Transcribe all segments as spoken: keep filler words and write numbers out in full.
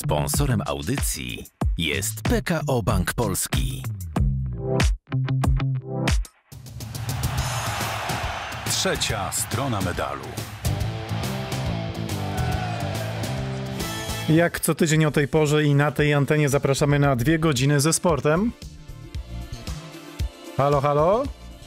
Sponsorem audycji jest P K O Bank Polski. Trzecia strona medalu. Jak co tydzień o tej porze i na tej antenie zapraszamy na dwie godziny ze sportem. Halo, halo?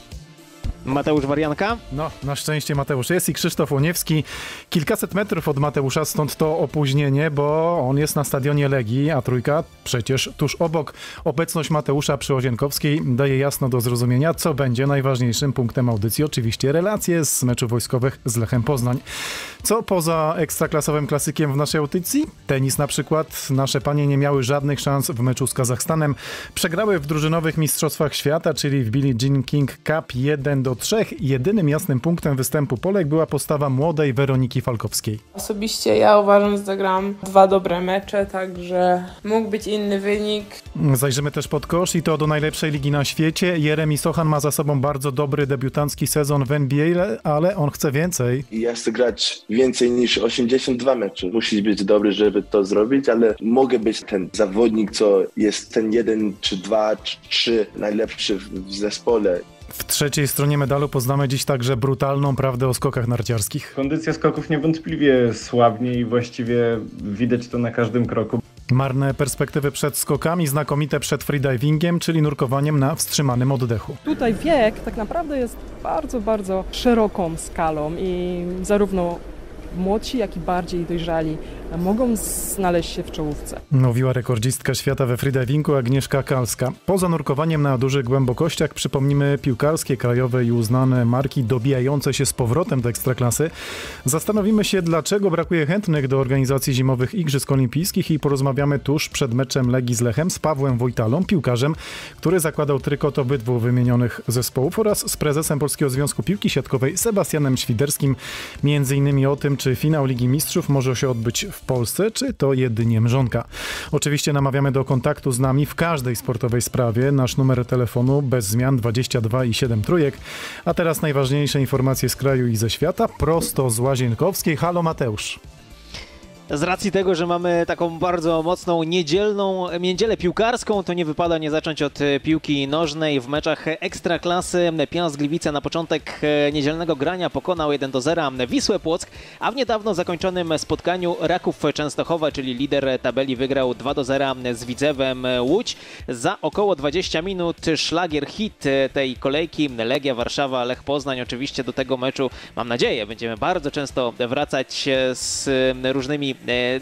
Mateusz Warianka? No, na szczęście Mateusz jest i Krzysztof Łoniewski. Kilkaset metrów od Mateusza, stąd to opóźnienie, bo on jest na stadionie Legii, a trójka przecież tuż obok. Obecność Mateusza przy Łazienkowskiej daje jasno do zrozumienia, co będzie najważniejszym punktem audycji. Oczywiście relacje z meczów wojskowych z Lechem Poznań. Co poza ekstraklasowym klasykiem w naszej audycji? Tenis na przykład. Nasze panie nie miały żadnych szans w meczu z Kazachstanem. Przegrały w drużynowych mistrzostwach świata, czyli w Billie Jean King Cup jeden do trzech. Jedynym jasnym punktem występu Polek była postawa młodej Weroniki Falkowskiej. Osobiście ja uważam, że zagrałam dwa dobre mecze, także mógł być inny wynik. Zajrzymy też pod kosz i to do najlepszej ligi na świecie. Jeremi Sochan ma za sobą bardzo dobry debiutancki sezon w N B A, ale on chce więcej. Ja chcę grać więcej niż osiemdziesiąt dwa mecze. Musisz być dobry, żeby to zrobić, ale mogę być ten zawodnik, co jest ten jeden, czy dwa, czy trzy najlepszy w zespole. W trzeciej stronie medalu poznamy dziś także brutalną prawdę o skokach narciarskich. Kondycja skoków niewątpliwie słabnie i właściwie widać to na każdym kroku. Marne perspektywy przed skokami, znakomite przed freedivingiem, czyli nurkowaniem na wstrzymanym oddechu. Tutaj wiek tak naprawdę jest bardzo, bardzo szeroką skalą i zarówno młodsi, jak i bardziej dojrzali mogą znaleźć się w czołówce. Mówiła rekordzistka świata we freedivingu Agnieszka Kalska. Poza nurkowaniem na dużych głębokościach przypomnimy piłkarskie, krajowe i uznane marki dobijające się z powrotem do ekstraklasy. Zastanowimy się, dlaczego brakuje chętnych do organizacji zimowych Igrzysk Olimpijskich i porozmawiamy tuż przed meczem Legii z Lechem z Pawłem Wojtalą, piłkarzem, który zakładał trykot obydwu wymienionych zespołów, oraz z prezesem Polskiego Związku Piłki Siatkowej Sebastianem Świderskim. Między innymi o tym, czy finał Ligi Mistrzów może się odbyć w Polsce, czy to jedynie mrzonka. Oczywiście namawiamy do kontaktu z nami w każdej sportowej sprawie. Nasz numer telefonu bez zmian dwadzieścia dwa i siedem trójek. A teraz najważniejsze informacje z kraju i ze świata, prosto z Łazienkowskiej. Halo Mateusz. Z racji tego, że mamy taką bardzo mocną niedzielną niedzielę piłkarską, to nie wypada nie zacząć od piłki nożnej. W meczach Ekstraklasy Piast Gliwice na początek niedzielnego grania pokonał jeden do zera Wisłę Płock, a w niedawno zakończonym spotkaniu Raków Częstochowa, czyli lider tabeli, wygrał dwa do zera z Widzewem Łódź. Za około dwadzieścia minut szlagier hit tej kolejki Legia Warszawa, Lech Poznań. Oczywiście do tego meczu, mam nadzieję, będziemy bardzo często wracać z różnymi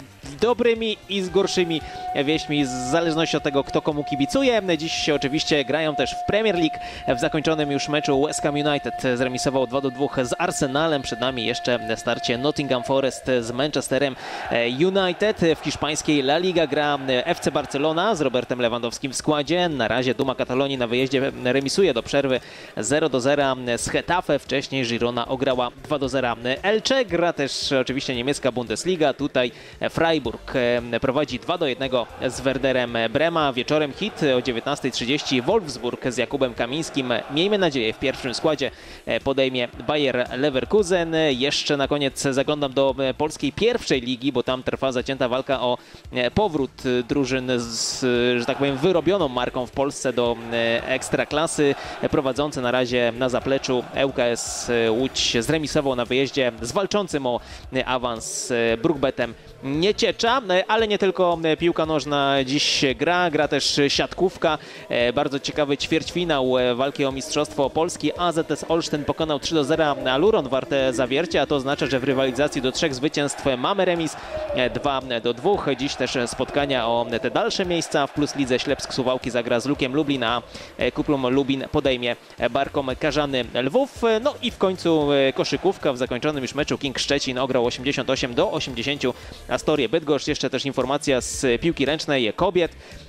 dobrymi i z gorszymi wieśćmi, w zależności od tego, kto komu kibicuje. Dziś oczywiście grają też w Premier League. W zakończonym już meczu West Ham United zremisował dwa do dwóch z Arsenalem. Przed nami jeszcze starcie Nottingham Forest z Manchesterem United. W hiszpańskiej La Liga gra F C Barcelona z Robertem Lewandowskim w składzie. Na razie Duma Katalonii na wyjeździe remisuje do przerwy zero do zera z Getafe. Wcześniej Girona ograła dwa do zera Elche. Gra też oczywiście niemiecka Bundesliga. Tutaj Freiburg prowadzi dwa do jednego z Werderem Brema. Wieczorem hit o dziewiętnastej trzydzieści Wolfsburg z Jakubem Kamińskim. Miejmy nadzieję, w pierwszym składzie podejmie Bayer Leverkusen. Jeszcze na koniec zaglądam do polskiej pierwszej ligi, bo tam trwa zacięta walka o powrót drużyn z, że tak powiem, wyrobioną marką w Polsce do ekstraklasy. Prowadzący na razie na zapleczu ŁKS Łódź zremisował na wyjeździe z walczącym o awans Brookbetem Nieciecza, ale nie tylko piłka nożna dziś gra, gra też siatkówka. Bardzo ciekawy ćwierćfinał walki o Mistrzostwo Polski. A Z S Olsztyn pokonał trzy do zera Aluron Warte Zawiercie, a to oznacza, że w rywalizacji do trzech zwycięstw mamy remis dwa do dwóch. Dziś też spotkania o te dalsze miejsca. W Plus Lidze Ślepsk Suwałki zagra z Lukiem Lublin, a Kuplum Lubin podejmie Barkom Karzany Lwów. No i w końcu koszykówka. W zakończonym już meczu King Szczecin ograł osiemdziesiąt osiem do osiemdziesięciu Astorię Bydgoszcz. Jeszcze też informacja z piłki ręcznej kobiet.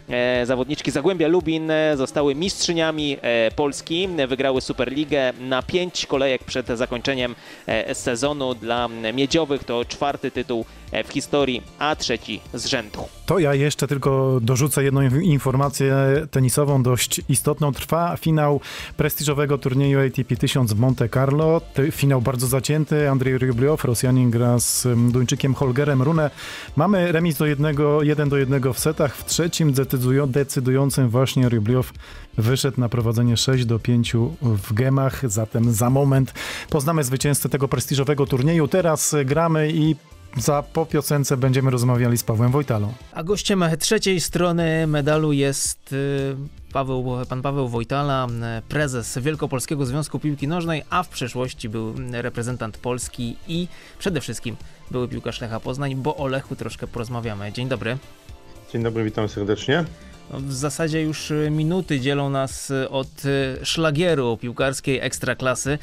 E, zawodniczki Zagłębia Lubin zostały mistrzyniami e, Polski, wygrały Superligę na pięć kolejek przed zakończeniem e, sezonu. Dla miedziowych to czwarty tytuł w historii, a trzeci z rzędu. To ja jeszcze tylko dorzucę jedną informację tenisową dość istotną. Trwa finał prestiżowego turnieju A T P tysiąc w Monte Carlo. Finał bardzo zacięty. Andrzej Rubliow, Rosjanin, gra z Duńczykiem Holgerem Rune. Mamy remis do jednego, jeden do jednego w setach. W trzecim decydującym właśnie Rubliow wyszedł na prowadzenie sześć do pięciu w gemach. Zatem za moment poznamy zwycięzcę tego prestiżowego turnieju. Teraz gramy i za po piosence będziemy rozmawiali z Pawłem Wojtalą. A gościem trzeciej strony medalu jest Paweł, pan Paweł Wojtala, prezes Wielkopolskiego Związku Piłki Nożnej, a w przeszłości był reprezentant Polski i przede wszystkim były piłkarz Lecha Poznań, bo o Lechu troszkę porozmawiamy. Dzień dobry. Dzień dobry, witam serdecznie. W zasadzie już minuty dzielą nas od szlagieru piłkarskiej ekstraklasy.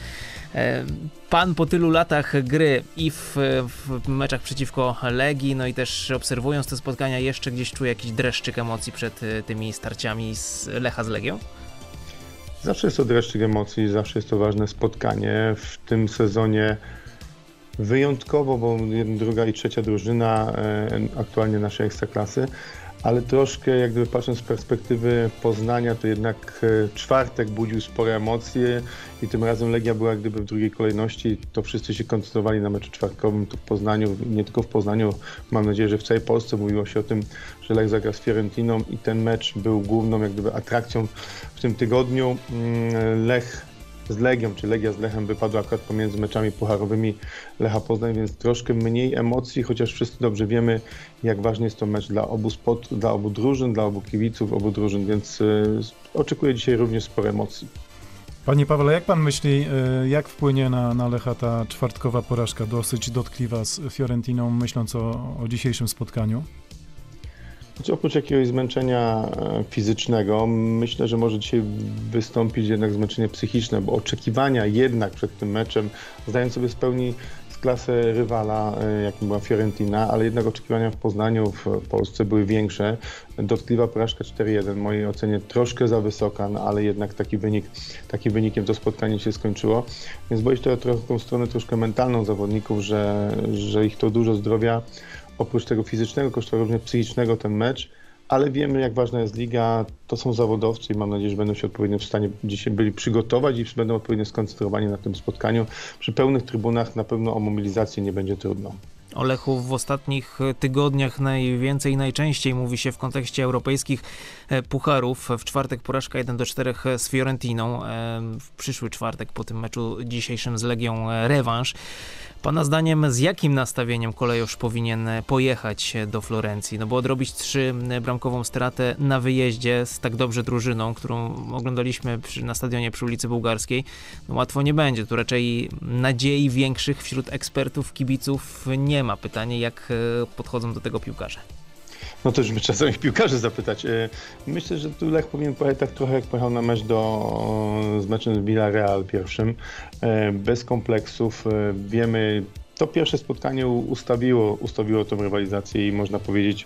Pan po tylu latach gry i w, w meczach przeciwko Legii, no i też obserwując te spotkania, jeszcze gdzieś czuje jakiś dreszczyk emocji przed tymi starciami z Lecha z Legią? Zawsze jest to dreszczyk emocji, zawsze jest to ważne spotkanie. W tym sezonie wyjątkowo, bo druga i trzecia drużyna aktualnie naszej ekstraklasy, ale troszkę, jak gdyby patrząc z perspektywy Poznania, to jednak czwartek budził spore emocje i tym razem Legia była jak gdyby w drugiej kolejności. To wszyscy się koncentrowali na meczu czwartkowym tu w Poznaniu, nie tylko w Poznaniu, mam nadzieję, że w całej Polsce mówiło się o tym, że Lech zagra z Fiorentiną i ten mecz był główną jak gdyby atrakcją w tym tygodniu. Lech z Legią, czy Legia z Lechem wypadła akurat pomiędzy meczami pucharowymi Lecha Poznań, więc troszkę mniej emocji, chociaż wszyscy dobrze wiemy, jak ważny jest to mecz dla obu spot, dla obu drużyn, dla obu kibiców, obu drużyn, więc y, oczekuję dzisiaj również sporo emocji. Panie Pawle, jak pan myśli, jak wpłynie na, na Lecha ta czwartkowa porażka, dosyć dotkliwa z Fiorentiną, myśląc o, o dzisiejszym spotkaniu? Znaczy, oprócz jakiegoś zmęczenia fizycznego, myślę, że może dzisiaj wystąpić jednak zmęczenie psychiczne, bo oczekiwania jednak przed tym meczem, zdając sobie z pełni z klasę rywala, jakim była Fiorentina, ale jednak oczekiwania w Poznaniu, w Polsce były większe. Dotkliwa porażka cztery jeden, w mojej ocenie troszkę za wysoka, no ale jednak taki wynik, takim wynikiem to spotkanie się skończyło. Więc boję się trochę tą stronę troszkę mentalną zawodników, że, że ich to dużo zdrowia oprócz tego fizycznego kosztuje również psychicznego ten mecz, ale wiemy, jak ważna jest liga, to są zawodowcy i mam nadzieję, że będą się odpowiednio w stanie dzisiaj byli przygotować i będą odpowiednio skoncentrowani na tym spotkaniu. Przy pełnych trybunach na pewno o mobilizację nie będzie trudno. O Lechu w ostatnich tygodniach najwięcej i najczęściej mówi się w kontekście europejskich pucharów. W czwartek porażka jeden do czterech z Fiorentiną. W przyszły czwartek po tym meczu dzisiejszym z Legią rewanż. Pana zdaniem z jakim nastawieniem Kolejosz powinien pojechać do Florencji? No bo odrobić trzy bramkową stratę na wyjeździe z tak dobrze drużyną, którą oglądaliśmy przy, na stadionie przy ulicy Bułgarskiej, no łatwo nie będzie. Tu raczej nadziei większych wśród ekspertów, kibiców nie ma. Pytanie, jak podchodzą do tego piłkarze? No to już by trzeba samych piłkarzy zapytać. Myślę, że tu Lech powinien pojechać tak trochę jak pojechał na mecz do, z meczem z Villarreal pierwszym. Bez kompleksów. Wiemy, to pierwsze spotkanie ustawiło, ustawiło tą rywalizację i można powiedzieć,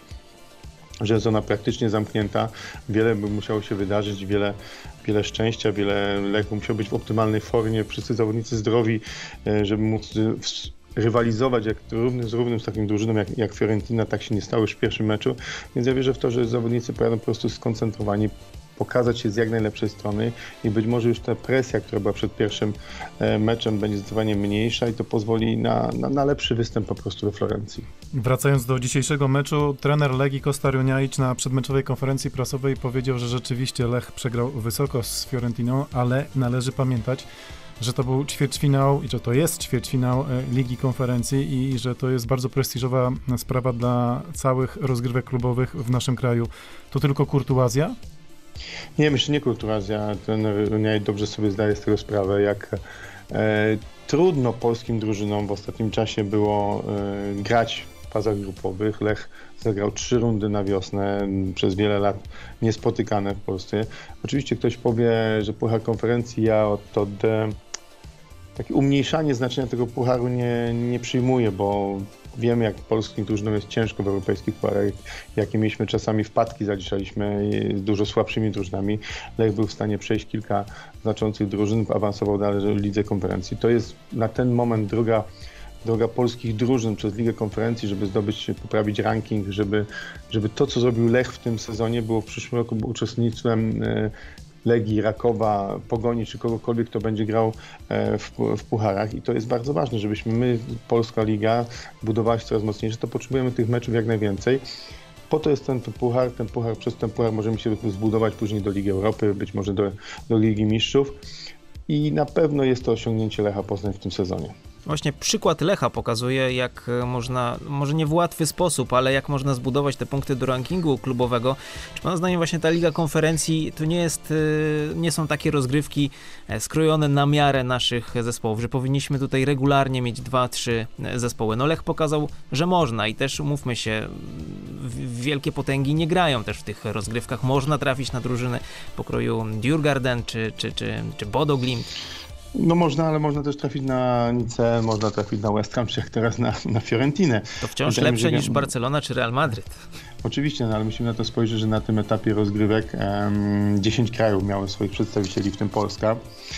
że jest ona praktycznie zamknięta. Wiele by musiało się wydarzyć, wiele, wiele szczęścia, wiele Lech musiał być w optymalnej formie, wszyscy zawodnicy zdrowi, żeby móc rywalizować jak równy z równym z takim drużyną jak, jak Fiorentina, tak się nie stało już w pierwszym meczu, więc ja wierzę w to, że zawodnicy pojadą po prostu skoncentrowani, pokazać się z jak najlepszej strony i być może już ta presja, która była przed pierwszym meczem, będzie zdecydowanie mniejsza i to pozwoli na, na, na lepszy występ po prostu we Florencji. Wracając do dzisiejszego meczu, trener Legii Kostas Runjaic na przedmeczowej konferencji prasowej powiedział, że rzeczywiście Lech przegrał wysoko z Fiorentiną, ale należy pamiętać, że to był ćwierćfinał i że to jest ćwierćfinał Ligi Konferencji i że to jest bardzo prestiżowa sprawa dla całych rozgrywek klubowych w naszym kraju. To tylko kurtuazja? Nie, myślę, nie kurtuazja. Trener Runjaic dobrze sobie zdaje z tego sprawę, jak e, trudno polskim drużynom w ostatnim czasie było e, grać w fazach grupowych. Lech zagrał trzy rundy na wiosnę, przez wiele lat niespotykane w Polsce. Oczywiście ktoś powie, że puchar konferencji, ja od, od takie umniejszanie znaczenia tego pucharu nie, nie przyjmuję, bo Wiemy, jak polskim drużynom jest ciężko w europejskich pucharach, jakie mieliśmy czasami wpadki, zaliczaliśmy dużo słabszymi drużynami. Lech był w stanie przejść kilka znaczących drużyn, awansował dalej w Lidze Konferencji. To jest na ten moment droga, droga polskich drużyn przez Ligę Konferencji, żeby zdobyć, poprawić ranking, żeby, żeby to, co zrobił Lech w tym sezonie, było w przyszłym roku uczestnictwem Legii, Rakowa, Pogoni czy kogokolwiek, kto będzie grał w, w pucharach i to jest bardzo ważne, żebyśmy my, Polska Liga, budowała się coraz mocniejsze, to potrzebujemy tych meczów jak najwięcej. Po to jest ten puchar, ten puchar, przez ten puchar możemy się zbudować później do Ligi Europy, być może do, do Ligi Mistrzów i na pewno jest to osiągnięcie Lecha Poznań w tym sezonie. Właśnie przykład Lecha pokazuje, jak można, może nie w łatwy sposób, ale jak można zbudować te punkty do rankingu klubowego. Czy pana zdaniem właśnie ta Liga Konferencji to nie jest, nie są takie rozgrywki skrojone na miarę naszych zespołów, że powinniśmy tutaj regularnie mieć dwa, trzy zespoły. No Lech pokazał, że można i też umówmy się, wielkie potęgi nie grają też w tych rozgrywkach. Można trafić na drużyny pokroju Djurgården czy, czy, czy, czy Bodo Glimt. No można, ale można też trafić na Nicę, można trafić na West Ham, czy jak teraz na, na Fiorentinę. To wciąż Wydaje lepsze mi, że... niż Barcelona czy Real Madryt. Oczywiście, no ale musimy na to spojrzeć, że na tym etapie rozgrywek um, dziesięć krajów miało swoich przedstawicieli, w tym Polska,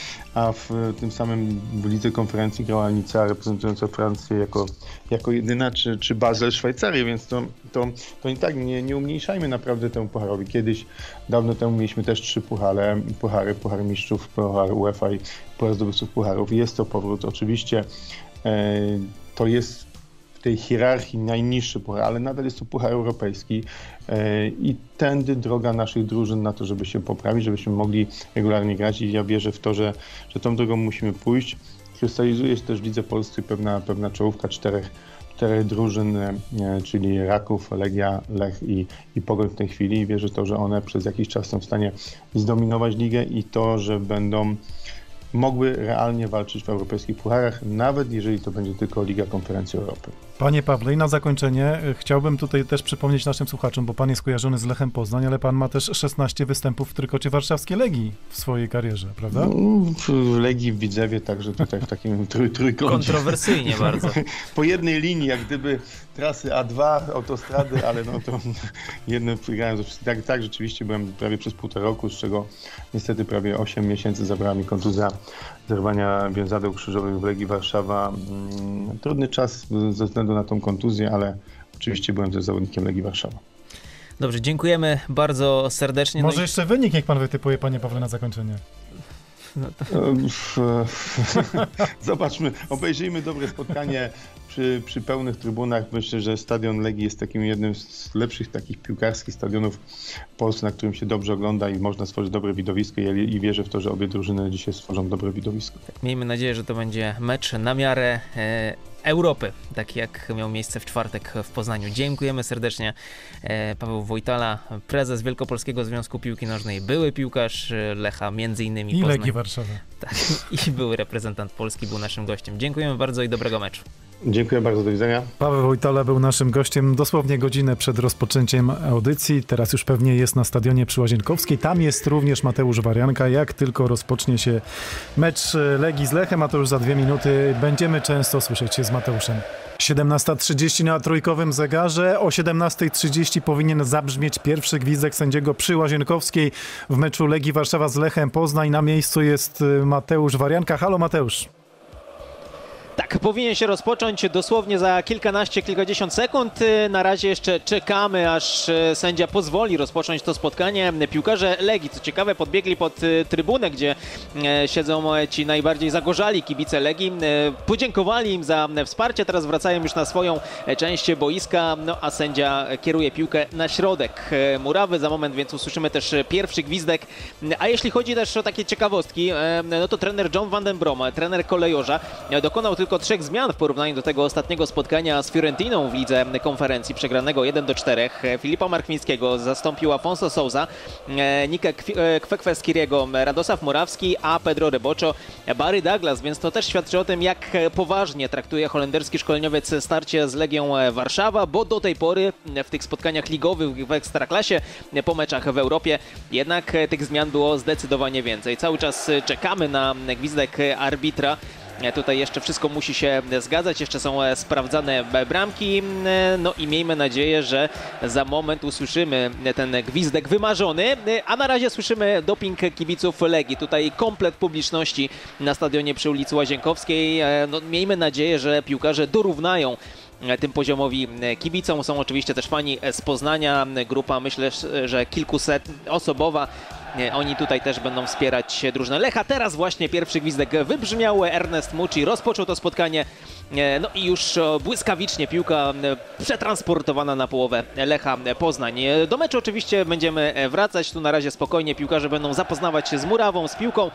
a w tym samym w Lidze Konferencji grała Nica reprezentująca Francję jako, jako jedyna, czy, czy Basel Szwajcarię, więc to, to, to i tak nie, nie umniejszajmy naprawdę temu pucharowi. Kiedyś, dawno temu mieliśmy też trzy puchary, puchary, puchar mistrzów, puchar UEFA i puchar zdobywców pucharów. Jest to powrót, oczywiście e, to jest w tej hierarchii najniższy puchar, ale nadal jest to puchar europejski e, i tędy droga naszych drużyn na to, żeby się poprawić, żebyśmy mogli regularnie grać i ja wierzę w to, że, że tą drogą musimy pójść. Krystalizuje się też w Lidze Polskiej pewna, pewna czołówka czterech, czterech drużyn, e, czyli Raków, Legia, Lech i, i Pogoń w tej chwili i wierzę w to, że one przez jakiś czas są w stanie zdominować ligę i to, że będą mogły realnie walczyć w europejskich pucharach, nawet jeżeli to będzie tylko Liga Konferencji Europy. Panie Pawle, i na zakończenie chciałbym tutaj też przypomnieć naszym słuchaczom, bo pan jest kojarzony z Lechem Poznań, ale pan ma też szesnaście występów w trykocie warszawskiej Legii w swojej karierze, prawda? W Legii, w Widzewie, także tutaj w takim trój, trójkącie. Kontrowersyjnie bardzo. Po jednej linii, jak gdyby trasy A dwa, autostrady, ale no to jednym wygrałem. Tak, tak, rzeczywiście byłem prawie przez półtora roku, z czego niestety prawie osiem miesięcy zabrała mi kontuzja zerwania więzadeł krzyżowych w Legii Warszawa. Trudny czas ze względu na tą kontuzję, ale oczywiście byłem też zawodnikiem Legii Warszawa. Dobrze, dziękujemy bardzo serdecznie. Może no i... jeszcze wynik niech pan wytypuje, panie Pawle, na zakończenie. No to... Zobaczmy, obejrzyjmy dobre spotkanie przy, przy pełnych trybunach. Myślę, że stadion Legii jest takim jednym z lepszych takich piłkarskich stadionów w Polsce, na którym się dobrze ogląda i można stworzyć dobre widowisko i, i wierzę w to, że obie drużyny dzisiaj stworzą dobre widowisko. Miejmy nadzieję, że to będzie mecz na miarę e, Europy, tak jak miał miejsce w czwartek w Poznaniu. Dziękujemy serdecznie. E, Paweł Wojtala, prezes Wielkopolskiego Związku Piłki Nożnej, były piłkarz Lecha, między innymi I Poznań. Legii Warszawa. Tak, i były reprezentant Polski, był naszym gościem. Dziękujemy bardzo i dobrego meczu. Dziękuję bardzo, do widzenia. Paweł Wojtala był naszym gościem dosłownie godzinę przed rozpoczęciem audycji. Teraz już pewnie jest na stadionie przy Łazienkowskiej. Tam jest również Mateusz Warianka. Jak tylko rozpocznie się mecz Legii z Lechem, a to już za dwie minuty, będziemy często słyszeć się z Mateuszem. siedemnasta trzydzieści na trójkowym zegarze. O siedemnasta trzydzieści powinien zabrzmieć pierwszy gwizdek sędziego przy Łazienkowskiej w meczu Legii Warszawa z Lechem Poznań. Na miejscu jest Mateusz Warianka. Halo Mateusz. Tak, powinien się rozpocząć dosłownie za kilkanaście, kilkadziesiąt sekund. Na razie jeszcze czekamy, aż sędzia pozwoli rozpocząć to spotkanie. Piłkarze Legii, co ciekawe, podbiegli pod trybunę, gdzie siedzą ci najbardziej zagorzali kibice Legii. Podziękowali im za wsparcie, teraz wracają już na swoją część boiska, no a sędzia kieruje piłkę na środek murawy. Za moment więc usłyszymy też pierwszy gwizdek. A jeśli chodzi też o takie ciekawostki, no to trener John van den Brom, trener kolejorza, dokonał tylko trzech zmian w porównaniu do tego ostatniego spotkania z Fiorentiną w Lidze Konferencji, przegranego jeden do czterech. Filipa Markwińskiego zastąpił Afonso Sousa, Nikę Kwekweskiriego, Radosław Morawski, a Pedro Reboczo Barry Douglas, więc to też świadczy o tym, jak poważnie traktuje holenderski szkoleniowiec starcie z Legią Warszawa, bo do tej pory w tych spotkaniach ligowych w Ekstraklasie, po meczach w Europie, jednak tych zmian było zdecydowanie więcej. Cały czas czekamy na gwizdek arbitra. Tutaj jeszcze wszystko musi się zgadzać, jeszcze są sprawdzane bramki, no i miejmy nadzieję, że za moment usłyszymy ten gwizdek wymarzony, a na razie słyszymy doping kibiców Legii. Tutaj komplet publiczności na stadionie przy ulicy Łazienkowskiej. No, miejmy nadzieję, że piłkarze dorównają tym poziomowi kibicom. Są oczywiście też fani z Poznania, grupa myślę, że kilkuset osobowa. Oni tutaj też będą wspierać drużynę Lecha. Teraz właśnie pierwszy gwizdek wybrzmiał. Ernest Mucci rozpoczął to spotkanie. No i już błyskawicznie piłka przetransportowana na połowę Lecha Poznań. Do meczu oczywiście będziemy wracać. Tu na razie spokojnie piłkarze będą zapoznawać się z murawą, z piłką,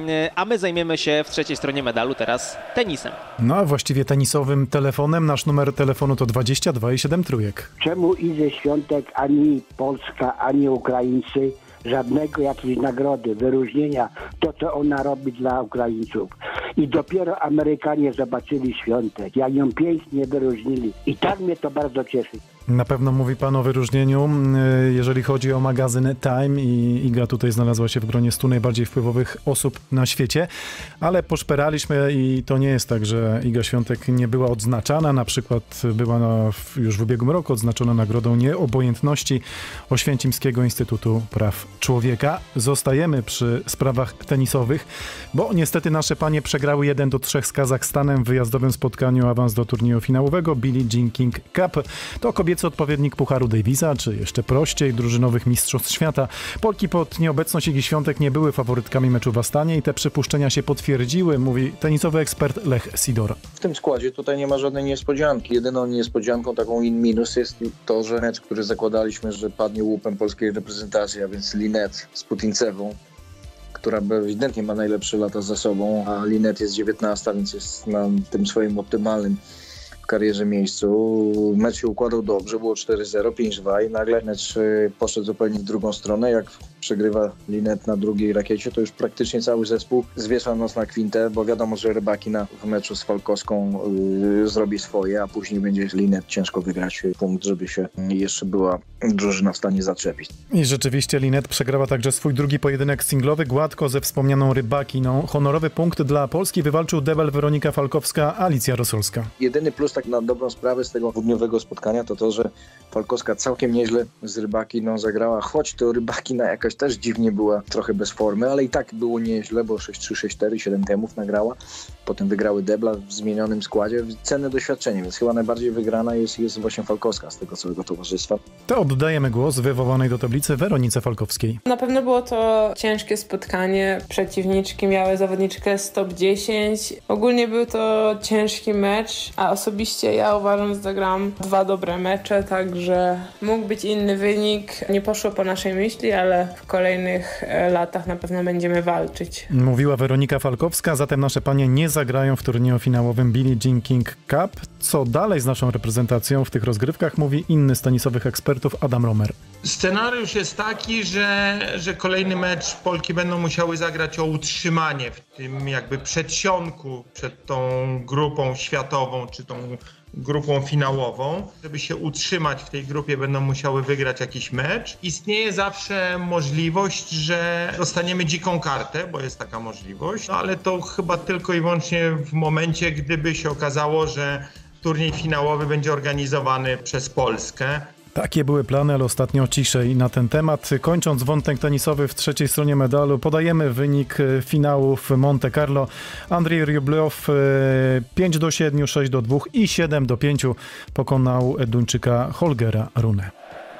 a my zajmiemy się w trzeciej stronie medalu teraz tenisem. No a właściwie tenisowym telefonem. Nasz numer telefonu to dwadzieścia dwa i siedem trójek. Czemu Idze Świątek ani Polska, ani Ukraińcy żadnego jakiejś nagrody, wyróżnienia, to co ona robi dla Ukraińców. I dopiero Amerykanie zobaczyli Świątek, jak ją pięknie wyróżnili. I tak mnie to bardzo cieszy. Na pewno mówi pan o wyróżnieniu, jeżeli chodzi o magazyn Time i Iga tutaj znalazła się w gronie stu najbardziej wpływowych osób na świecie, ale poszperaliśmy i to nie jest tak, że Iga Świątek nie była odznaczana, na przykład była na, już w ubiegłym roku odznaczona nagrodą nieobojętności Oświęcimskiego Instytutu Praw Człowieka. Zostajemy przy sprawach tenisowych, bo niestety nasze panie przegrały jeden do trzech z Kazachstanem w wyjazdowym spotkaniu awans do turnieju finałowego Billie Jean King Cup. To kobiecy odpowiednik Pucharu Davisa, czy jeszcze prościej drużynowych mistrzostw świata. Polki pod nieobecność Igi Świątek nie były faworytkami meczu w Astanie i te przypuszczenia się potwierdziły, mówi tenisowy ekspert Lech Sidor. W tym składzie tutaj nie ma żadnej niespodzianki. Jedyną niespodzianką, taką in minus jest to, że mecz, który zakładaliśmy, że padnie łupem polskiej reprezentacji, a więc Linette z Putincewą, która ewidentnie ma najlepsze lata za sobą, a Linette jest dziewiętnasta, więc jest na tym swoim optymalnym w karierze miejscu. Mecz się układał dobrze, było cztery zero, pięć dwa i nagle mecz poszedł zupełnie w drugą stronę. Jak przegrywa Linette na drugiej rakiecie, to już praktycznie cały zespół zwiesza nos na kwintę, bo wiadomo, że Rybakina w meczu z Falkowską yy, zrobi swoje, a później będzie Linette ciężko wygrać punkt, żeby się jeszcze była drużyna w stanie zaczepić. I rzeczywiście Linette przegrała także swój drugi pojedynek singlowy, gładko ze wspomnianą Rybakiną. Honorowy punkt dla Polski wywalczył debel Weronika Falkowska, Alicja Rosolska. Jedyny plus tak na dobrą sprawę z tego dwudniowego spotkania to to, że Falkowska całkiem nieźle z Rybakiną zagrała, choć to Rybakina jakaś też dziwnie była trochę bez formy, ale i tak było nieźle, bo sześć trzy, sześć cztery, siedem temów nagrała. Potem wygrały debla w zmienionym składzie. Cenne doświadczenie, więc chyba najbardziej wygrana jest, jest właśnie Falkowska z tego całego towarzystwa. To oddajemy głos wywołanej do tablicy Weronice Falkowskiej. Na pewno było to ciężkie spotkanie. Przeciwniczki miały zawodniczkę z top dziesięć. Ogólnie był to ciężki mecz, a osobiście ja uważam, że zagram dwa dobre mecze, także mógł być inny wynik. Nie poszło po naszej myśli, ale w kolejnych latach na pewno będziemy walczyć. Mówiła Weronika Falkowska, zatem nasze panie nie zagrają w turnieju finałowym Billie Jean King Cup. Co dalej z naszą reprezentacją w tych rozgrywkach, mówi inny z tenisowych ekspertów Adam Romer. Scenariusz jest taki, że, że kolejny mecz Polki będą musiały zagrać o utrzymanie w tym jakby przedsionku przed tą grupą światową, czy tą grupą finałową. Żeby się utrzymać w tej grupie, będą musiały wygrać jakiś mecz. Istnieje zawsze możliwość, że dostaniemy dziką kartę, bo jest taka możliwość, no ale to chyba tylko i wyłącznie w momencie, gdyby się okazało, że turniej finałowy będzie organizowany przez Polskę. Takie były plany, ale ostatnio ciszej na ten temat. Kończąc wątek tenisowy w trzeciej stronie medalu, podajemy wynik finałów Monte Carlo. Andrzej Rublew pięć do siedmiu, sześć do dwóch i siedem do pięciu pokonał Duńczyka Holgera Rune.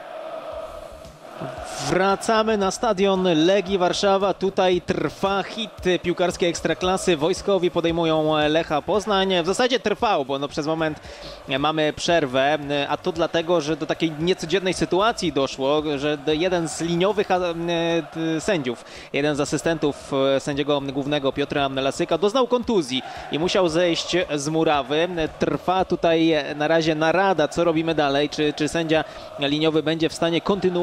Wracamy na stadion Legii Warszawa. Tutaj trwa hit piłkarskiej Ekstraklasy. Wojskowi podejmują Lecha Poznań. W zasadzie trwał, bo no przez moment mamy przerwę, a to dlatego, że do takiej niecodziennej sytuacji doszło, że jeden z liniowych sędziów, jeden z asystentów sędziego głównego Piotra Lasyka doznał kontuzji i musiał zejść z murawy. Trwa tutaj na razie narada, co robimy dalej, czy, czy sędzia liniowy będzie w stanie kontynuować grę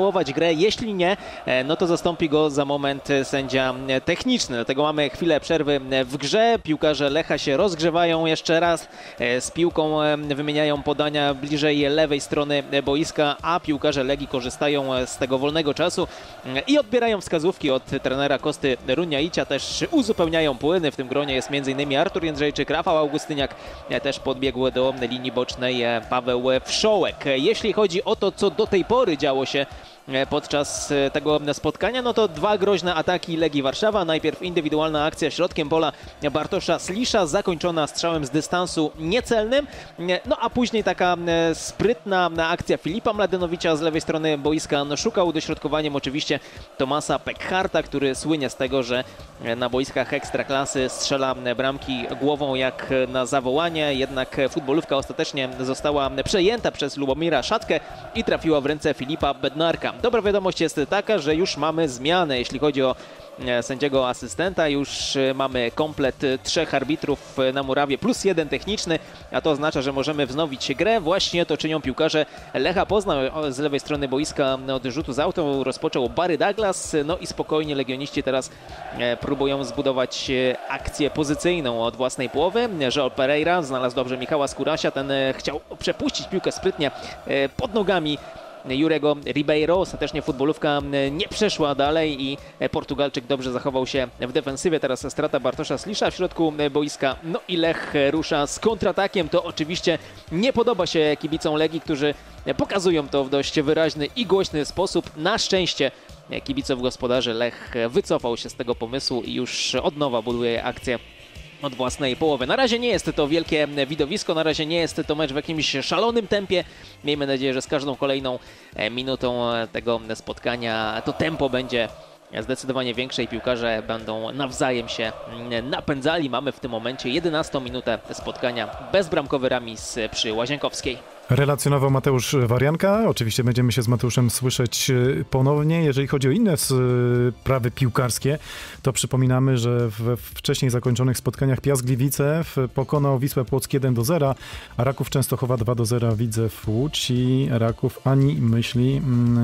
grę. Jeśli nie, no to zastąpi go za moment sędzia techniczny. Dlatego mamy chwilę przerwy w grze. Piłkarze Lecha się rozgrzewają jeszcze raz. Z piłką wymieniają podania bliżej lewej strony boiska, a piłkarze Legii korzystają z tego wolnego czasu i odbierają wskazówki od trenera Kosty Runjaicia. Też uzupełniają płyny. W tym gronie jest m.in. Artur Jędrzejczyk, Rafał Augustyniak, też podbiegł do linii bocznej Paweł Wszołek. Jeśli chodzi o to, co do tej pory działo się podczas tego spotkania, no to dwa groźne ataki Legii Warszawa. Najpierw indywidualna akcja środkiem pola Bartosza Slisza, zakończona strzałem z dystansu niecelnym, no a później taka sprytna akcja Filipa Mladenowicza z lewej strony boiska. No, szukał dośrodkowaniem oczywiście Tomasa Pekharta, który słynie z tego, że na boiskach Ekstraklasy strzela bramki głową jak na zawołanie, jednak futbolówka ostatecznie została przejęta przez Lubomira Szatkę i trafiła w ręce Filipa Bednarka. Dobra wiadomość jest taka, że już mamy zmianę, jeśli chodzi o sędziego asystenta. Już mamy komplet trzech arbitrów na murawie plus jeden techniczny, a to oznacza, że możemy wznowić grę. Właśnie to czynią piłkarze Lecha Poznań. Z lewej strony boiska od rzutu z auto rozpoczął Barry Douglas, no i spokojnie legioniści teraz próbują zbudować akcję pozycyjną od własnej połowy. Joel Pereira znalazł dobrze Michała Skórasia, ten chciał przepuścić piłkę sprytnie pod nogami Jurego Ribeiro. Ostatecznie futbolówka nie przeszła dalej i Portugalczyk dobrze zachował się w defensywie. Teraz strata Bartosza Slisza w środku boiska. No i Lech rusza z kontratakiem. To oczywiście nie podoba się kibicom Legii, którzy pokazują to w dość wyraźny i głośny sposób. Na szczęście kibiców gospodarzy Lech wycofał się z tego pomysłu i już od nowa buduje akcję od własnej połowy. Na razie nie jest to wielkie widowisko, na razie nie jest to mecz w jakimś szalonym tempie. Miejmy nadzieję, że z każdą kolejną minutą tego spotkania to tempo będzie zdecydowanie większe i piłkarze będą nawzajem się napędzali. Mamy w tym momencie jedenastą minutę spotkania. Bezbramkowy remis przy Łazienkowskiej. Relacjonował Mateusz Warianka. Oczywiście będziemy się z Mateuszem słyszeć ponownie. Jeżeli chodzi o inne sprawy piłkarskie, to przypominamy, że we wcześniej zakończonych spotkaniach Piast Gliwice pokonał Wisłę Płock jeden do zera, a Raków Częstochowa dwa do zera Widzew Łódź i Raków ani myśli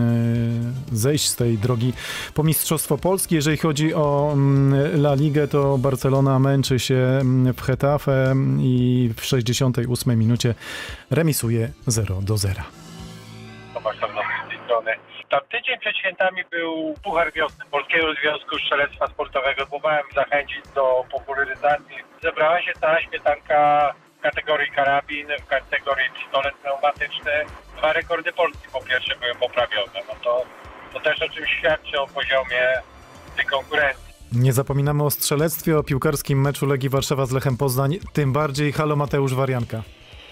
zejść z tej drogi po Mistrzostwo Polski. Jeżeli chodzi o La Ligę, to Barcelona męczy się w Getafe i w sześćdziesiątej ósmej minucie remisuje zero do zera. Tomasz Tarnowski z tej strony. Tam tydzień przed świętami był Puchar Wiosny Polskiego Związku Strzelectwa Sportowego. Próbowałem zachęcić do popularyzacji. Zebrała się cała śmietanka w kategorii karabin, w kategorii pistolet pneumatyczny. Dwa rekordy Polski po pierwsze były poprawione. No to, to też o czymś świadczy o poziomie tej konkurencji. Nie zapominamy o strzelectwie, o piłkarskim meczu Legii Warszawa z Lechem Poznań. Tym bardziej halo Mateusz Warianka.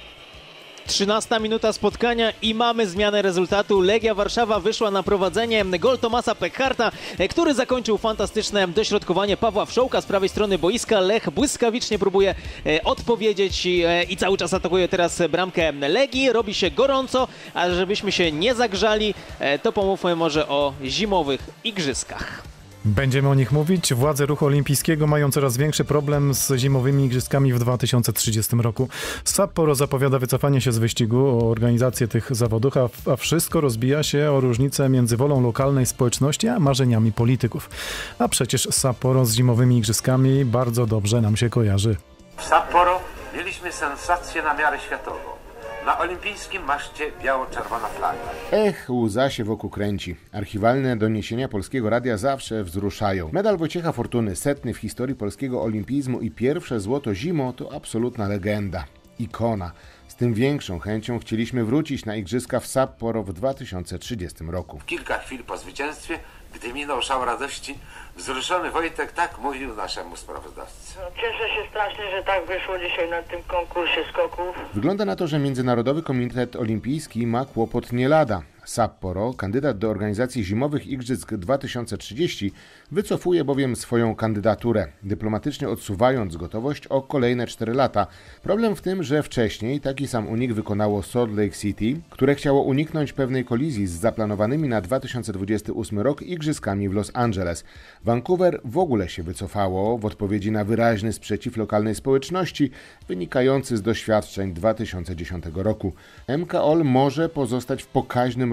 trzynasta minuta spotkania i mamy zmianę rezultatu. Legia Warszawa wyszła na prowadzenie. Gol Tomasa Pekharta, który zakończył fantastyczne dośrodkowanie Pawła Wszołka z prawej strony boiska. Lech błyskawicznie próbuje odpowiedzieć i cały czas atakuje teraz bramkę Legii. Robi się gorąco, a żebyśmy się nie zagrzali, to pomówmy może o zimowych igrzyskach. Będziemy o nich mówić. Władze ruchu olimpijskiego mają coraz większy problem z zimowymi igrzyskami w dwa tysiące trzydziestym roku. Sapporo zapowiada wycofanie się z wyścigu o organizację tych zawodów, a, a wszystko rozbija się o różnicę między wolą lokalnej społeczności a marzeniami polityków. A przecież Sapporo z zimowymi igrzyskami bardzo dobrze nam się kojarzy. W Sapporo mieliśmy sensację na miarę światową. Na olimpijskim maszcie biało-czerwona flaga. Ech, łza się wokół kręci. Archiwalne doniesienia Polskiego Radia zawsze wzruszają. Medal Wojciecha Fortuny, setny w historii polskiego olimpizmu i pierwsze złoto zimo to absolutna legenda. Ikona. Z tym większą chęcią chcieliśmy wrócić na igrzyska w Sapporo w dwa tysiące trzydziestym roku. Kilka chwil po zwycięstwie, gdy minął szał radości, wzruszony Wojtek tak mówił naszemu sprawozdawcy. No, cieszę się strasznie, że tak wyszło dzisiaj na tym konkursie skoków. Wygląda na to, że Międzynarodowy Komitet Olimpijski ma kłopot nie lada. Sapporo, kandydat do organizacji zimowych igrzysk dwa tysiące trzydzieści, wycofuje bowiem swoją kandydaturę, dyplomatycznie odsuwając gotowość o kolejne cztery lata. Problem w tym, że wcześniej taki sam unik wykonało Salt Lake City, które chciało uniknąć pewnej kolizji z zaplanowanymi na dwa tysiące dwudziesty ósmy rok igrzyskami w Los Angeles. Vancouver w ogóle się wycofało w odpowiedzi na wyraźny sprzeciw lokalnej społeczności wynikający z doświadczeń dwa tysiące dziesiątego roku. M K O L może pozostać w pokaźnym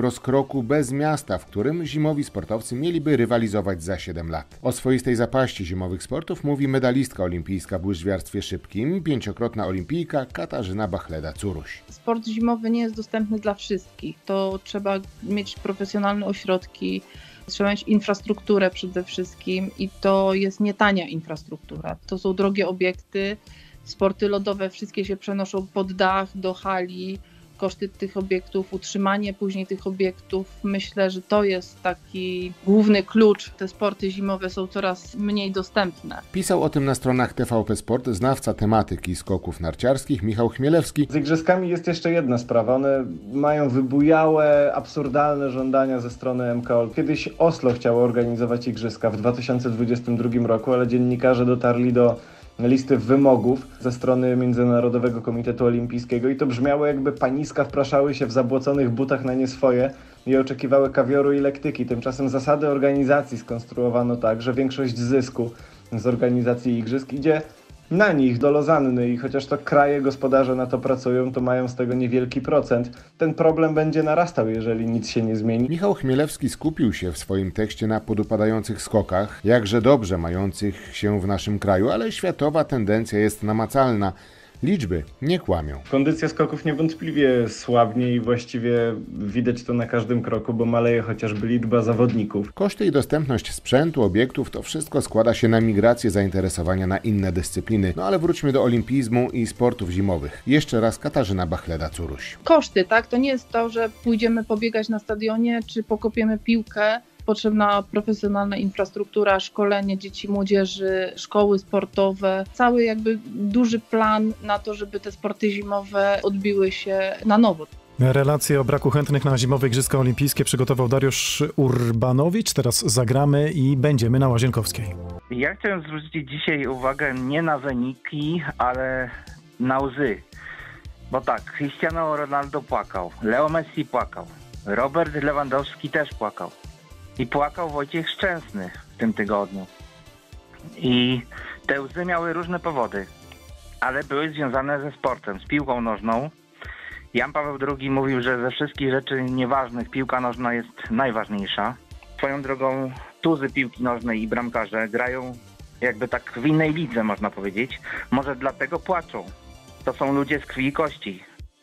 rozkroku bez miasta, w którym zimowi sportowcy mieliby rywalizować za siedem lat. O swoistej zapaści zimowych sportów mówi medalistka olimpijska w łyżwiarstwie szybkim, pięciokrotna olimpijka Katarzyna Bachleda-Curuś. Sport zimowy nie jest dostępny dla wszystkich. To trzeba mieć profesjonalne ośrodki, trzeba mieć infrastrukturę przede wszystkim i to jest nie tania infrastruktura. To są drogie obiekty, sporty lodowe wszystkie się przenoszą pod dach, do hali. Koszty tych obiektów, utrzymanie później tych obiektów. Myślę, że to jest taki główny klucz. Te sporty zimowe są coraz mniej dostępne. Pisał o tym na stronach T V P Sport znawca tematyki skoków narciarskich Michał Chmielewski. Z igrzyskami jest jeszcze jedna sprawa. One mają wybujałe, absurdalne żądania ze strony M K O. Kiedyś Oslo chciało organizować igrzyska w dwa tysiące dwudziestym drugim roku, ale dziennikarze dotarli do listy wymogów ze strony Międzynarodowego Komitetu Olimpijskiego i to brzmiało, jakby paniska wpraszały się w zabłoconych butach na nie swoje i oczekiwały kawioru i lektyki. Tymczasem zasady organizacji skonstruowano tak, że większość zysku z organizacji igrzysk idzie na nich, do Lozanny, i chociaż to kraje gospodarze na to pracują, to mają z tego niewielki procent. Ten problem będzie narastał, jeżeli nic się nie zmieni. Michał Chmielewski skupił się w swoim tekście na podupadających skokach, jakże dobrze mających się w naszym kraju, ale światowa tendencja jest namacalna. Liczby nie kłamią. Kondycja skoków niewątpliwie słabnie i właściwie widać to na każdym kroku, bo maleje chociażby liczba zawodników. Koszty i dostępność sprzętu, obiektów, to wszystko składa się na migrację zainteresowania na inne dyscypliny. No ale wróćmy do olimpizmu i sportów zimowych. Jeszcze raz Katarzyna Bachleda-Curuś. Koszty, tak? To nie jest to, że pójdziemy pobiegać na stadionie, czy pokopiemy piłkę. Potrzebna profesjonalna infrastruktura, szkolenie dzieci, młodzieży, szkoły sportowe, cały jakby duży plan na to, żeby te sporty zimowe odbiły się na nowo. Relacje o braku chętnych na zimowe Igrzyska Olimpijskie przygotował Dariusz Urbanowicz. Teraz zagramy i będziemy na Łazienkowskiej. Ja chciałem zwrócić dzisiaj uwagę nie na wyniki, ale na łzy. Bo tak, Cristiano Ronaldo płakał, Leo Messi płakał, Robert Lewandowski też płakał. I płakał Wojciech Szczęsny w tym tygodniu. I te łzy miały różne powody, ale były związane ze sportem, z piłką nożną. Jan Paweł drugi mówił, że ze wszystkich rzeczy nieważnych piłka nożna jest najważniejsza. Swoją drogą tuzy piłki nożnej i bramkarze grają jakby tak w innej lidze, można powiedzieć. Może dlatego płaczą. To są ludzie z krwi i kości.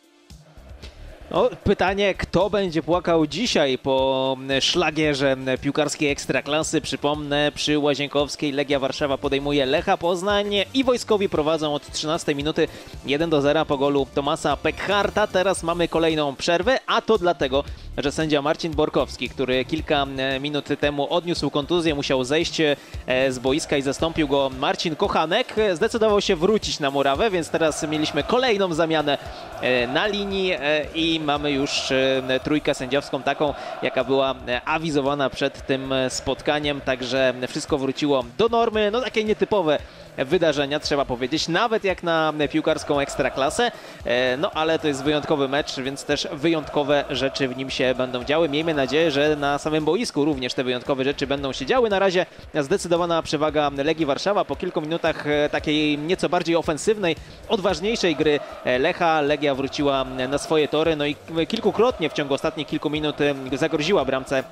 No, pytanie, kto będzie płakał dzisiaj po szlagierze piłkarskiej Ekstraklasy. Przypomnę, przy Łazienkowskiej Legia Warszawa podejmuje Lecha Poznań i wojskowi prowadzą od trzynastej minuty jeden do zera po golu Tomasa Pekharta. Teraz mamy kolejną przerwę, a to dlatego, że sędzia Marcin Borkowski, który kilka minut temu odniósł kontuzję, musiał zejść z boiska i zastąpił go Marcin Kochanek, zdecydował się wrócić na murawę, więc teraz mieliśmy kolejną zamianę na linii i mamy już trójkę sędziowską taką, jaka była awizowana przed tym spotkaniem, także wszystko wróciło do normy. No takie nietypowe wydarzenia, trzeba powiedzieć, nawet jak na piłkarską Ekstraklasę, no ale to jest wyjątkowy mecz, więc też wyjątkowe rzeczy w nim się będą działy. Miejmy nadzieję, że na samym boisku również te wyjątkowe rzeczy będą się działy. Na razie zdecydowana przewaga Legii Warszawa po kilku minutach takiej nieco bardziej ofensywnej, odważniejszej gry Lecha. Legia wróciła na swoje tory, no i kilkukrotnie w ciągu ostatnich kilku minut zagroziła bramce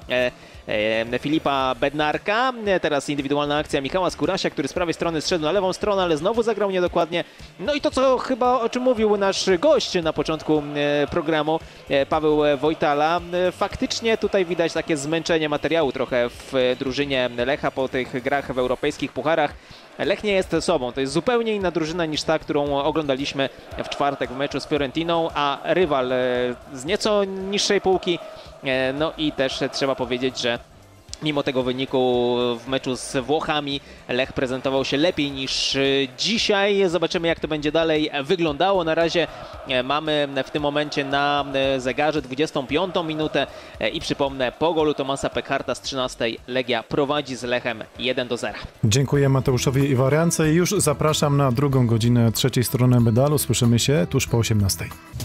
Filipa Bednarka. Teraz indywidualna akcja Michała Skórasia, który z prawej strony zszedł na lewą stronę, ale znowu zagrał niedokładnie. No i to, co chyba o czym mówił nasz gość na początku programu, Paweł Wojtala. Faktycznie tutaj widać takie zmęczenie materiału trochę w drużynie Lecha po tych grach w europejskich pucharach. Lech nie jest sobą. To jest zupełnie inna drużyna niż ta, którą oglądaliśmy w czwartek w meczu z Fiorentiną, a rywal z nieco niższej półki. No i też trzeba powiedzieć, że mimo tego wyniku w meczu z Włochami Lech prezentował się lepiej niż dzisiaj. Zobaczymy, jak to będzie dalej wyglądało. Na razie mamy w tym momencie na zegarze dwudziestą piątą minutę i przypomnę, po golu Tomasa Pekharta z trzynastej Legia prowadzi z Lechem jeden do zera. Dziękuję Mateuszowi Iwariance i już zapraszam na drugą godzinę trzeciej strony medalu. Słyszymy się tuż po osiemnastej.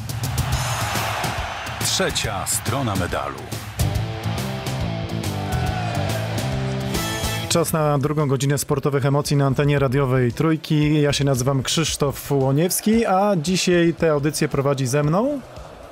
Trzecia strona medalu. Czas na drugą godzinę sportowych emocji na antenie radiowej Trójki. Ja się nazywam Krzysztof Łoniewski, a dzisiaj tę audycję prowadzi ze mną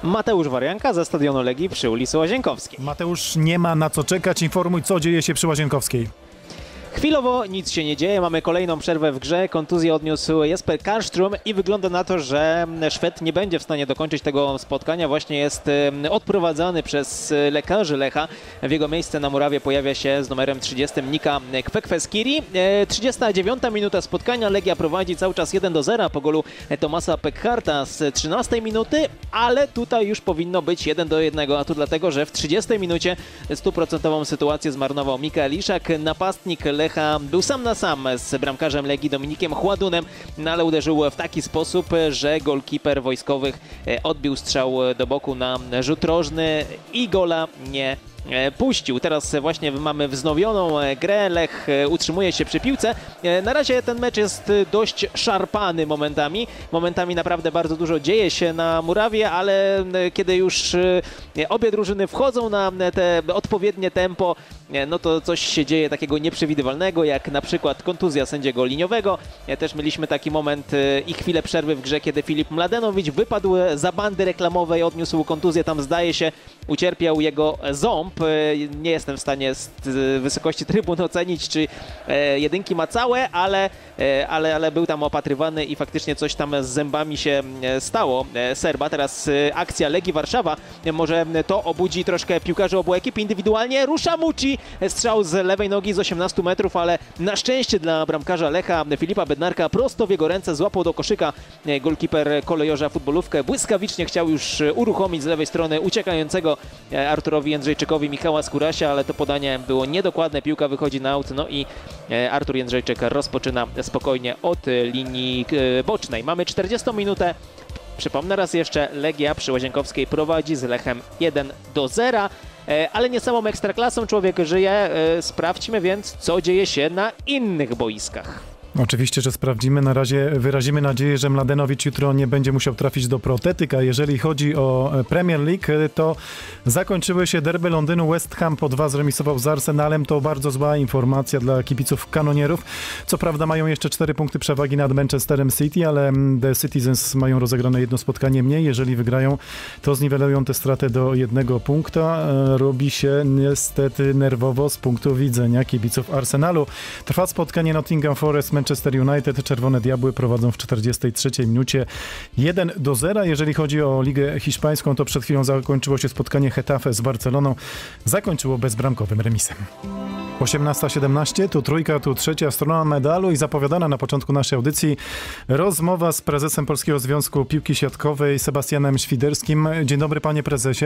Mateusz Warianka ze stadionu Legii przy ulicy Łazienkowskiej. Mateusz, nie ma na co czekać, informuj, co dzieje się przy Łazienkowskiej. Chwilowo nic się nie dzieje, mamy kolejną przerwę w grze, kontuzję odniósł Jesper Karlström i wygląda na to, że Szwed nie będzie w stanie dokończyć tego spotkania. Właśnie jest odprowadzany przez lekarzy Lecha. W jego miejsce na murawie pojawia się z numerem trzydziestym Nika Kwekweskiri. trzydziesta dziewiąta minuta spotkania, Legia prowadzi cały czas jeden do zera po golu Tomasa Pekharta z trzynastej minuty, ale tutaj już powinno być jeden do jednego, a to dlatego, że w trzydziestej minucie stuprocentową sytuację zmarnował Mikael Iszak, napastnik Lecha był sam na sam z bramkarzem Legii Dominikiem Chładunem, no ale uderzył w taki sposób, że golkiper wojskowych odbił strzał do boku na rzut rożny i gola nie puścił. Teraz właśnie mamy wznowioną grę, Lech utrzymuje się przy piłce. Na razie ten mecz jest dość szarpany momentami. Momentami naprawdę bardzo dużo dzieje się na murawie, ale kiedy już obie drużyny wchodzą na te odpowiednie tempo, no to coś się dzieje takiego nieprzewidywalnego, jak na przykład kontuzja sędziego liniowego. Też mieliśmy taki moment i chwilę przerwy w grze, kiedy Filip Mladenowicz wypadł za bandy reklamowej, odniósł kontuzję, tam zdaje się ucierpiał jego ząb. Nie jestem w stanie z wysokości trybun ocenić, czy jedynki ma całe, ale, ale, ale był tam opatrywany i faktycznie coś tam z zębami się stało Serba. Teraz akcja Legii Warszawa, może to obudzi troszkę piłkarzy obu ekip. Indywidualnie rusza Muci, strzał z lewej nogi z osiemnastu metrów, ale na szczęście dla bramkarza Lecha Filipa Bednarka prosto w jego ręce złapał do koszyka golkiper kolejorza futbolówkę. Błyskawicznie chciał już uruchomić z lewej strony uciekającego Arturowi Jędrzejczykowi Michała Skórasia, ale to podanie było niedokładne, piłka wychodzi na aut, no i Artur Jędrzejczyk rozpoczyna spokojnie od linii bocznej. Mamy czterdziestą minutę. Przypomnę raz jeszcze, Legia przy Łazienkowskiej prowadzi z Lechem jeden do zera, ale nie samą ekstraklasą człowiek żyje. Sprawdźmy więc, co dzieje się na innych boiskach. Oczywiście, że sprawdzimy. Na razie wyrazimy nadzieję, że Mladenowicz jutro nie będzie musiał trafić do protetyka. Jeżeli chodzi o Premier League, to zakończyły się derby Londynu. West Ham po dwa zremisował z Arsenalem. To bardzo zła informacja dla kibiców kanonierów. Co prawda mają jeszcze cztery punkty przewagi nad Manchesterem City, ale The Citizens mają rozegrane jedno spotkanie mniej. Jeżeli wygrają, to zniwelują tę stratę do jednego punkta. Robi się niestety nerwowo z punktu widzenia kibiców Arsenalu. Trwa spotkanie Nottingham Forest Manchester United. Czerwone Diabły prowadzą w czterdziestej trzeciej minucie jeden do zera. Jeżeli chodzi o Ligę Hiszpańską, to przed chwilą zakończyło się spotkanie Getafe z Barceloną. Zakończyło bezbramkowym remisem. osiemnasta siedemnaście, tu trójka, tu trzecia strona medalu i zapowiadana na początku naszej audycji rozmowa z prezesem Polskiego Związku Piłki Siatkowej Sebastianem Świderskim. Dzień dobry, panie prezesie.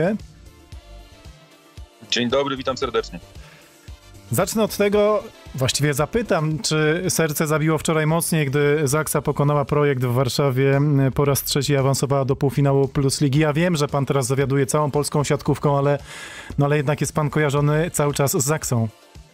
Dzień dobry, witam serdecznie. Zacznę od tego, właściwie zapytam, czy serce zabiło wczoraj mocniej, gdy Zaksa pokonała Projekt w Warszawie, po raz trzeci awansowała do półfinału Plus Ligi. Ja wiem, że pan teraz zawiaduje całą polską siatkówką, ale, no ale jednak jest pan kojarzony cały czas z Zaksą.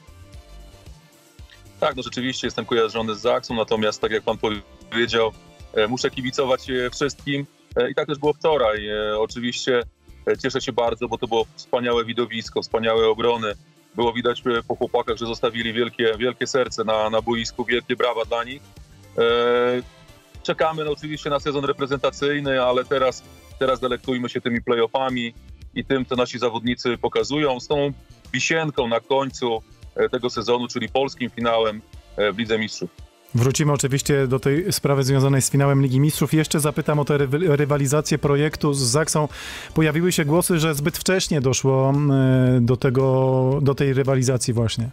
Tak, no rzeczywiście jestem kojarzony z Zaksą, natomiast tak jak pan powiedział, muszę kibicować wszystkim i tak też było wczoraj. Oczywiście cieszę się bardzo, bo to było wspaniałe widowisko, wspaniałe obrony. Było widać po chłopakach, że zostawili wielkie, wielkie serce na, na boisku, wielkie brawa dla nich. E, czekamy no, oczywiście na sezon reprezentacyjny, ale teraz, teraz delektujmy się tymi play-offami i tym, co nasi zawodnicy pokazują. Z tą wisienką na końcu tego sezonu, czyli polskim finałem w Lidze Mistrzów. Wrócimy oczywiście do tej sprawy związanej z finałem Ligi Mistrzów. Jeszcze zapytam o tę ry- rywalizację projektu z Zaksą. Pojawiły się głosy, że zbyt wcześnie doszło do tego, do tej rywalizacji właśnie.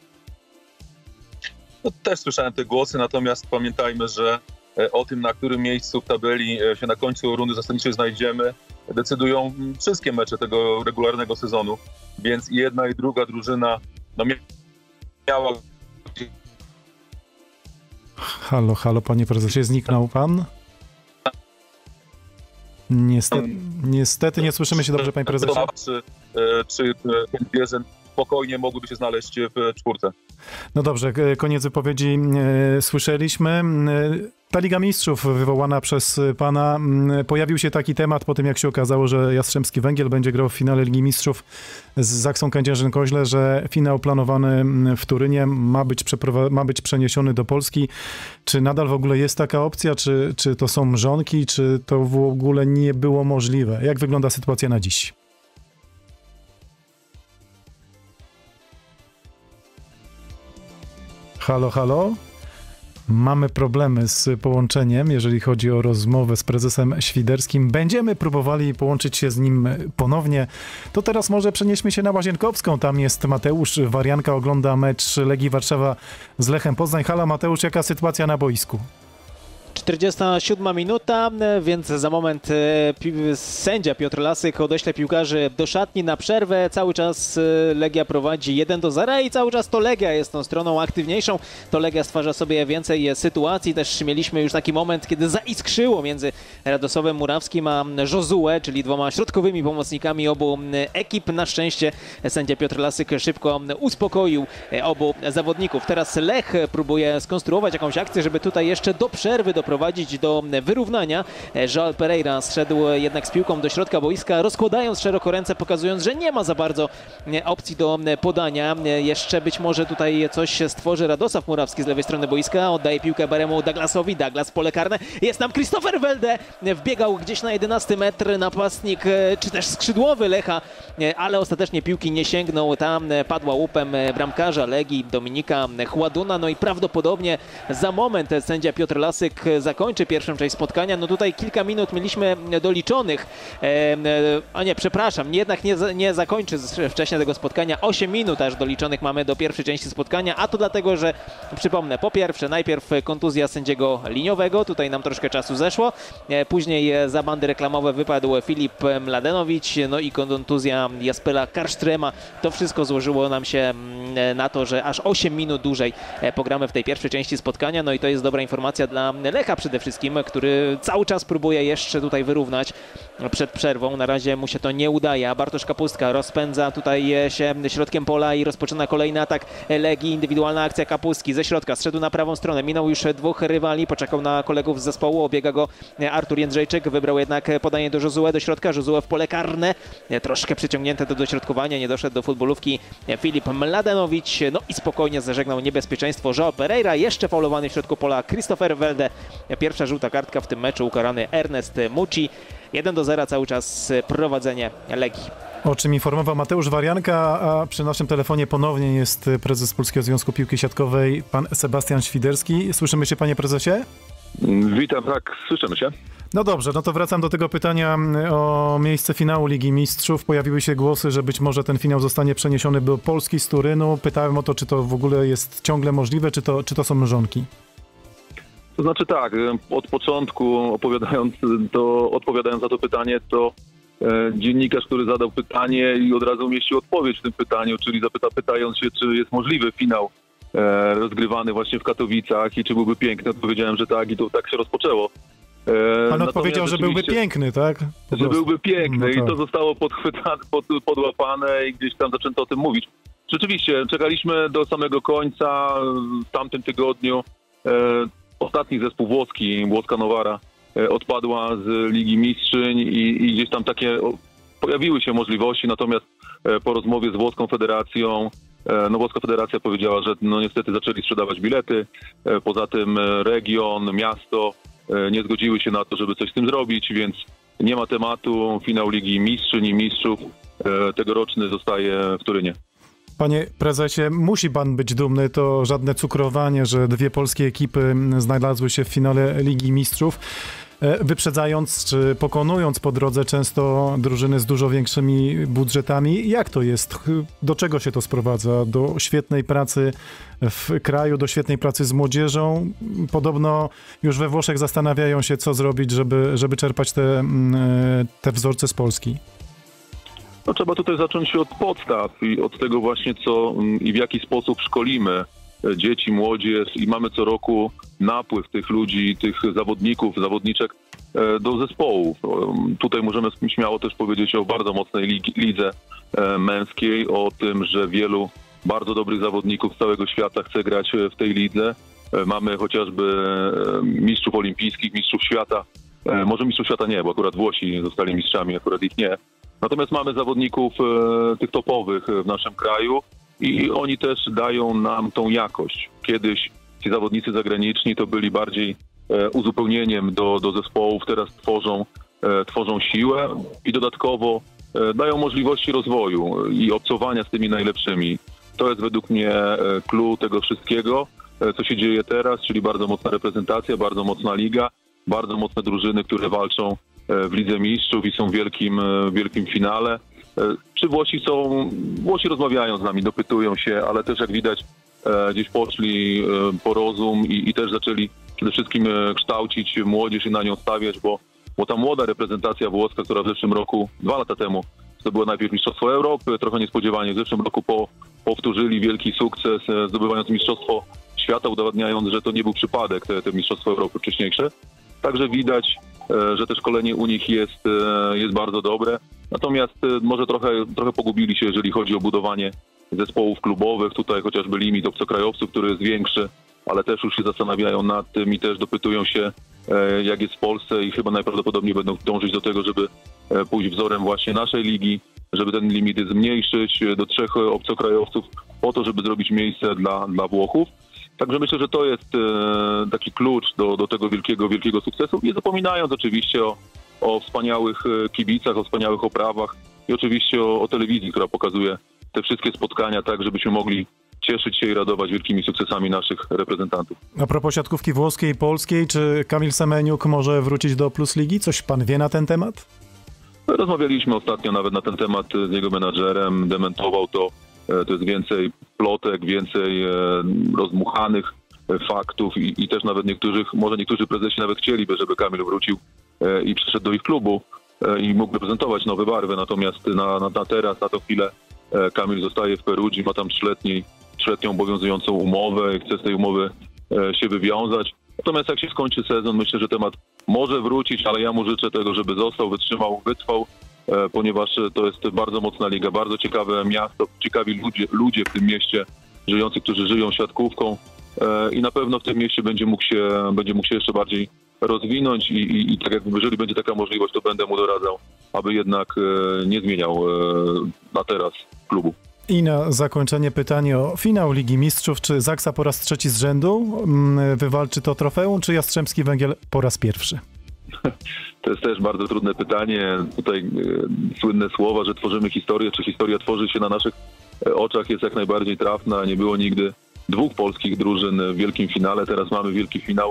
No, też słyszałem te głosy, natomiast pamiętajmy, że o tym, na którym miejscu w tabeli się na końcu rundy zasadniczej znajdziemy, decydują wszystkie mecze tego regularnego sezonu, więc i jedna i druga drużyna no, miała... Halo, halo, panie prezesie, zniknął pan? Niestety, niestety nie słyszymy się dobrze, panie prezesie. Czy, czy spokojnie mogłyby się znaleźć w czwórce. No dobrze, koniec wypowiedzi e, słyszeliśmy. E, ta Liga Mistrzów wywołana przez pana, e, pojawił się taki temat po tym, jak się okazało, że Jastrzębski Węgiel będzie grał w finale Ligi Mistrzów z Zaksą Kędzierzyn-Koźle, że finał planowany w Turynie ma być, przeprowa- ma być przeniesiony do Polski. Czy nadal w ogóle jest taka opcja, czy, czy to są mrzonki, czy to w ogóle nie było możliwe? Jak wygląda sytuacja na dziś? Halo, halo? Mamy problemy z połączeniem, jeżeli chodzi o rozmowę z prezesem Świderskim. Będziemy próbowali połączyć się z nim ponownie. To teraz może przenieśmy się na Łazienkowską. Tam jest Mateusz Warianka, ogląda mecz Legii Warszawa z Lechem Poznań. Halo Mateusz, jaka sytuacja na boisku? czterdziesta siódma minuta, więc za moment sędzia Piotr Lasyk odeśle piłkarzy do szatni na przerwę. Cały czas Legia prowadzi jeden do zera i cały czas to Legia jest tą stroną aktywniejszą. To Legia stwarza sobie więcej sytuacji. Też mieliśmy już taki moment, kiedy zaiskrzyło między Radosławem Murawskim a Josue, czyli dwoma środkowymi pomocnikami obu ekip. Na szczęście sędzia Piotr Lasyk szybko uspokoił obu zawodników. Teraz Lech próbuje skonstruować jakąś akcję, żeby tutaj jeszcze do przerwy doprowadzić do wyrównania. João Pereira zszedł jednak z piłką do środka boiska, rozkładając szeroko ręce, pokazując, że nie ma za bardzo opcji do podania. Jeszcze być może tutaj coś stworzy Radosław Murawski z lewej strony boiska. Oddaje piłkę Baremu Douglasowi. Douglas, pole karne. Jest tam Christopher Welde. Wbiegał gdzieś na jedenasty metr napastnik, czy też skrzydłowy Lecha, ale ostatecznie piłki nie sięgnął. Tam padła łupem bramkarza Legii Dominika Chładuna. No i prawdopodobnie za moment sędzia Piotr Lasyk zakończy pierwszą część spotkania. No tutaj kilka minut mieliśmy doliczonych, e, a nie, przepraszam, jednak nie, nie zakończy wcześniej tego spotkania. osiem minut aż doliczonych mamy do pierwszej części spotkania, a to dlatego, że przypomnę, po pierwsze najpierw kontuzja sędziego liniowego, tutaj nam troszkę czasu zeszło, e, później za bandy reklamowe wypadł Filip Mladenowicz, no i kontuzja Jaspera Karsztrema. To wszystko złożyło nam się na to, że aż osiem minut dłużej pogramy w tej pierwszej części spotkania, no i to jest dobra informacja dla Lecha przede wszystkim, który cały czas próbuje jeszcze tutaj wyrównać przed przerwą. Na razie mu się to nie udaje, a Bartosz Kapustka rozpędza tutaj się środkiem pola i rozpoczyna kolejny atak Legii. Indywidualna akcja Kapustki ze środka, zszedł na prawą stronę, minął już dwóch rywali, poczekał na kolegów z zespołu, obiega go Artur Jędrzejczyk, wybrał jednak podanie do Josue do środka, Josue w pole karne, troszkę przyciągnięte do dośrodkowania, nie doszedł do futbolówki Filip Mladenowicz, no i spokojnie zażegnał niebezpieczeństwo João Pereira, jeszcze faulowany w środku pola Christopher Welde. Pierwsza żółta kartka w tym meczu, ukarany Ernest Muci. jeden do zera cały czas prowadzenie Legii. O czym informował Mateusz Warianka, a przy naszym telefonie ponownie jest prezes Polskiego Związku Piłki Siatkowej, pan Sebastian Świderski. Słyszymy się, panie prezesie? Witam, tak, słyszymy się. No dobrze, no to wracam do tego pytania o miejsce finału Ligi Mistrzów. Pojawiły się głosy, że być może ten finał zostanie przeniesiony do Polski z Turynu. Pytałem o to, czy to w ogóle jest ciągle możliwe, czy to, czy to są mrzonki. To znaczy tak, od początku opowiadając, to, odpowiadając za to pytanie, to e, dziennikarz, który zadał pytanie i od razu umieścił odpowiedź w tym pytaniu, czyli zapyta, pytając się, czy jest możliwy finał e, rozgrywany właśnie w Katowicach i czy byłby piękny, odpowiedziałem, że tak i to tak się rozpoczęło. E, Pan odpowiedział, że byłby piękny, tak? Po że prostu. byłby piękny no tak. I to zostało podchwytane, pod, podłapane i gdzieś tam zaczęto o tym mówić. Rzeczywiście, czekaliśmy do samego końca w tamtym tygodniu. E, Ostatni zespół włoski, włoska Nowara, odpadła z Ligi Mistrzyń i, i gdzieś tam takie pojawiły się możliwości, natomiast po rozmowie z włoską federacją, no włoska federacja powiedziała, że no niestety zaczęli sprzedawać bilety, poza tym region, miasto nie zgodziły się na to, żeby coś z tym zrobić, więc nie ma tematu, finał Ligi Mistrzyń i Mistrzów tegoroczny zostaje w Turynie. Panie prezesie, musi pan być dumny, to żadne cukrowanie, że dwie polskie ekipy znalazły się w finale Ligi Mistrzów, wyprzedzając czy pokonując po drodze często drużyny z dużo większymi budżetami. Jak to jest? Do czego się to sprowadza? Do świetnej pracy w kraju, do świetnej pracy z młodzieżą? Podobno już we Włoszech zastanawiają się, co zrobić, żeby, żeby czerpać te, te wzorce z Polski. No, trzeba tutaj zacząć od podstaw i od tego właśnie, co i w jaki sposób szkolimy dzieci, młodzież i mamy co roku napływ tych ludzi, tych zawodników, zawodniczek do zespołów. Tutaj możemy śmiało też powiedzieć o bardzo mocnej lidze męskiej, o tym, że wielu bardzo dobrych zawodników z całego świata chce grać w tej lidze. Mamy chociażby mistrzów olimpijskich, mistrzów świata. Może mistrzów świata nie, bo akurat Włosi zostali mistrzami, akurat ich nie. Natomiast mamy zawodników tych topowych w naszym kraju i oni też dają nam tą jakość. Kiedyś ci zawodnicy zagraniczni to byli bardziej uzupełnieniem do, do zespołów, teraz tworzą, tworzą siłę i dodatkowo dają możliwości rozwoju i obcowania z tymi najlepszymi. To jest według mnie clue tego wszystkiego, co się dzieje teraz, czyli bardzo mocna reprezentacja, bardzo mocna liga, bardzo mocne drużyny, które walczą w Lidze Mistrzów i są w wielkim, wielkim finale. Czy Włosi są, Włosi rozmawiają z nami, dopytują się, ale też jak widać gdzieś poszli po rozum i, i też zaczęli przede wszystkim kształcić młodzież i na nią stawiać, bo, bo ta młoda reprezentacja włoska, która w zeszłym roku, dwa lata temu, to było najpierw Mistrzostwo Europy, trochę niespodziewanie, w zeszłym roku po, powtórzyli wielki sukces, zdobywając Mistrzostwo Świata, udowadniając, że to nie był przypadek, te, te Mistrzostwo Europy wcześniejsze. Także widać, że te szkolenie u nich jest, jest bardzo dobre. Natomiast może trochę, trochę pogubili się, jeżeli chodzi o budowanie zespołów klubowych. Tutaj chociażby limit obcokrajowców, który jest większy, ale też już się zastanawiają nad tym i też dopytują się, jak jest w Polsce i chyba najprawdopodobniej będą dążyć do tego, żeby pójść wzorem właśnie naszej ligi, żeby ten limit zmniejszyć do trzech obcokrajowców po to, żeby zrobić miejsce dla, dla Włochów. Także myślę, że to jest e, taki klucz do, do tego wielkiego, wielkiego sukcesu. Nie zapominając oczywiście o, o wspaniałych kibicach, o wspaniałych oprawach i oczywiście o, o telewizji, która pokazuje te wszystkie spotkania tak, żebyśmy mogli cieszyć się i radować wielkimi sukcesami naszych reprezentantów. A propos siatkówki włoskiej i polskiej, czy Kamil Semeniuk może wrócić do Plus Ligi? Coś pan wie na ten temat? Rozmawialiśmy ostatnio nawet na ten temat z jego menadżerem, dementował to. To jest więcej plotek, więcej rozdmuchanych faktów i, i też nawet niektórych, może niektórzy prezesi nawet chcieliby, żeby Kamil wrócił i przyszedł do ich klubu i mógł reprezentować nowe barwy. Natomiast na, na, na teraz, na tę chwilę Kamil zostaje w Perugii, ma tam trzyletni, trzyletnią obowiązującą umowę i chce z tej umowy się wywiązać. Natomiast jak się skończy sezon, myślę, że temat może wrócić, ale ja mu życzę tego, żeby został, wytrzymał, wytrwał, ponieważ to jest bardzo mocna liga, bardzo ciekawe miasto, ciekawi ludzie, ludzie w tym mieście żyjący, którzy żyją siatkówką i na pewno w tym mieście będzie mógł się, będzie mógł się jeszcze bardziej rozwinąć i, i, i tak jak jeżeli będzie taka możliwość, to będę mu doradzał, aby jednak nie zmieniał na teraz klubu. I na zakończenie pytanie o finał Ligi Mistrzów. Czy Zaksa po raz trzeci z rzędu wywalczy to trofeum, czy Jastrzębski Węgiel po raz pierwszy? To jest też bardzo trudne pytanie. Tutaj e, słynne słowa, że tworzymy historię, czy historia tworzy się na naszych oczach, jest jak najbardziej trafna. Nie było nigdy dwóch polskich drużyn w wielkim finale, teraz mamy wielki finał.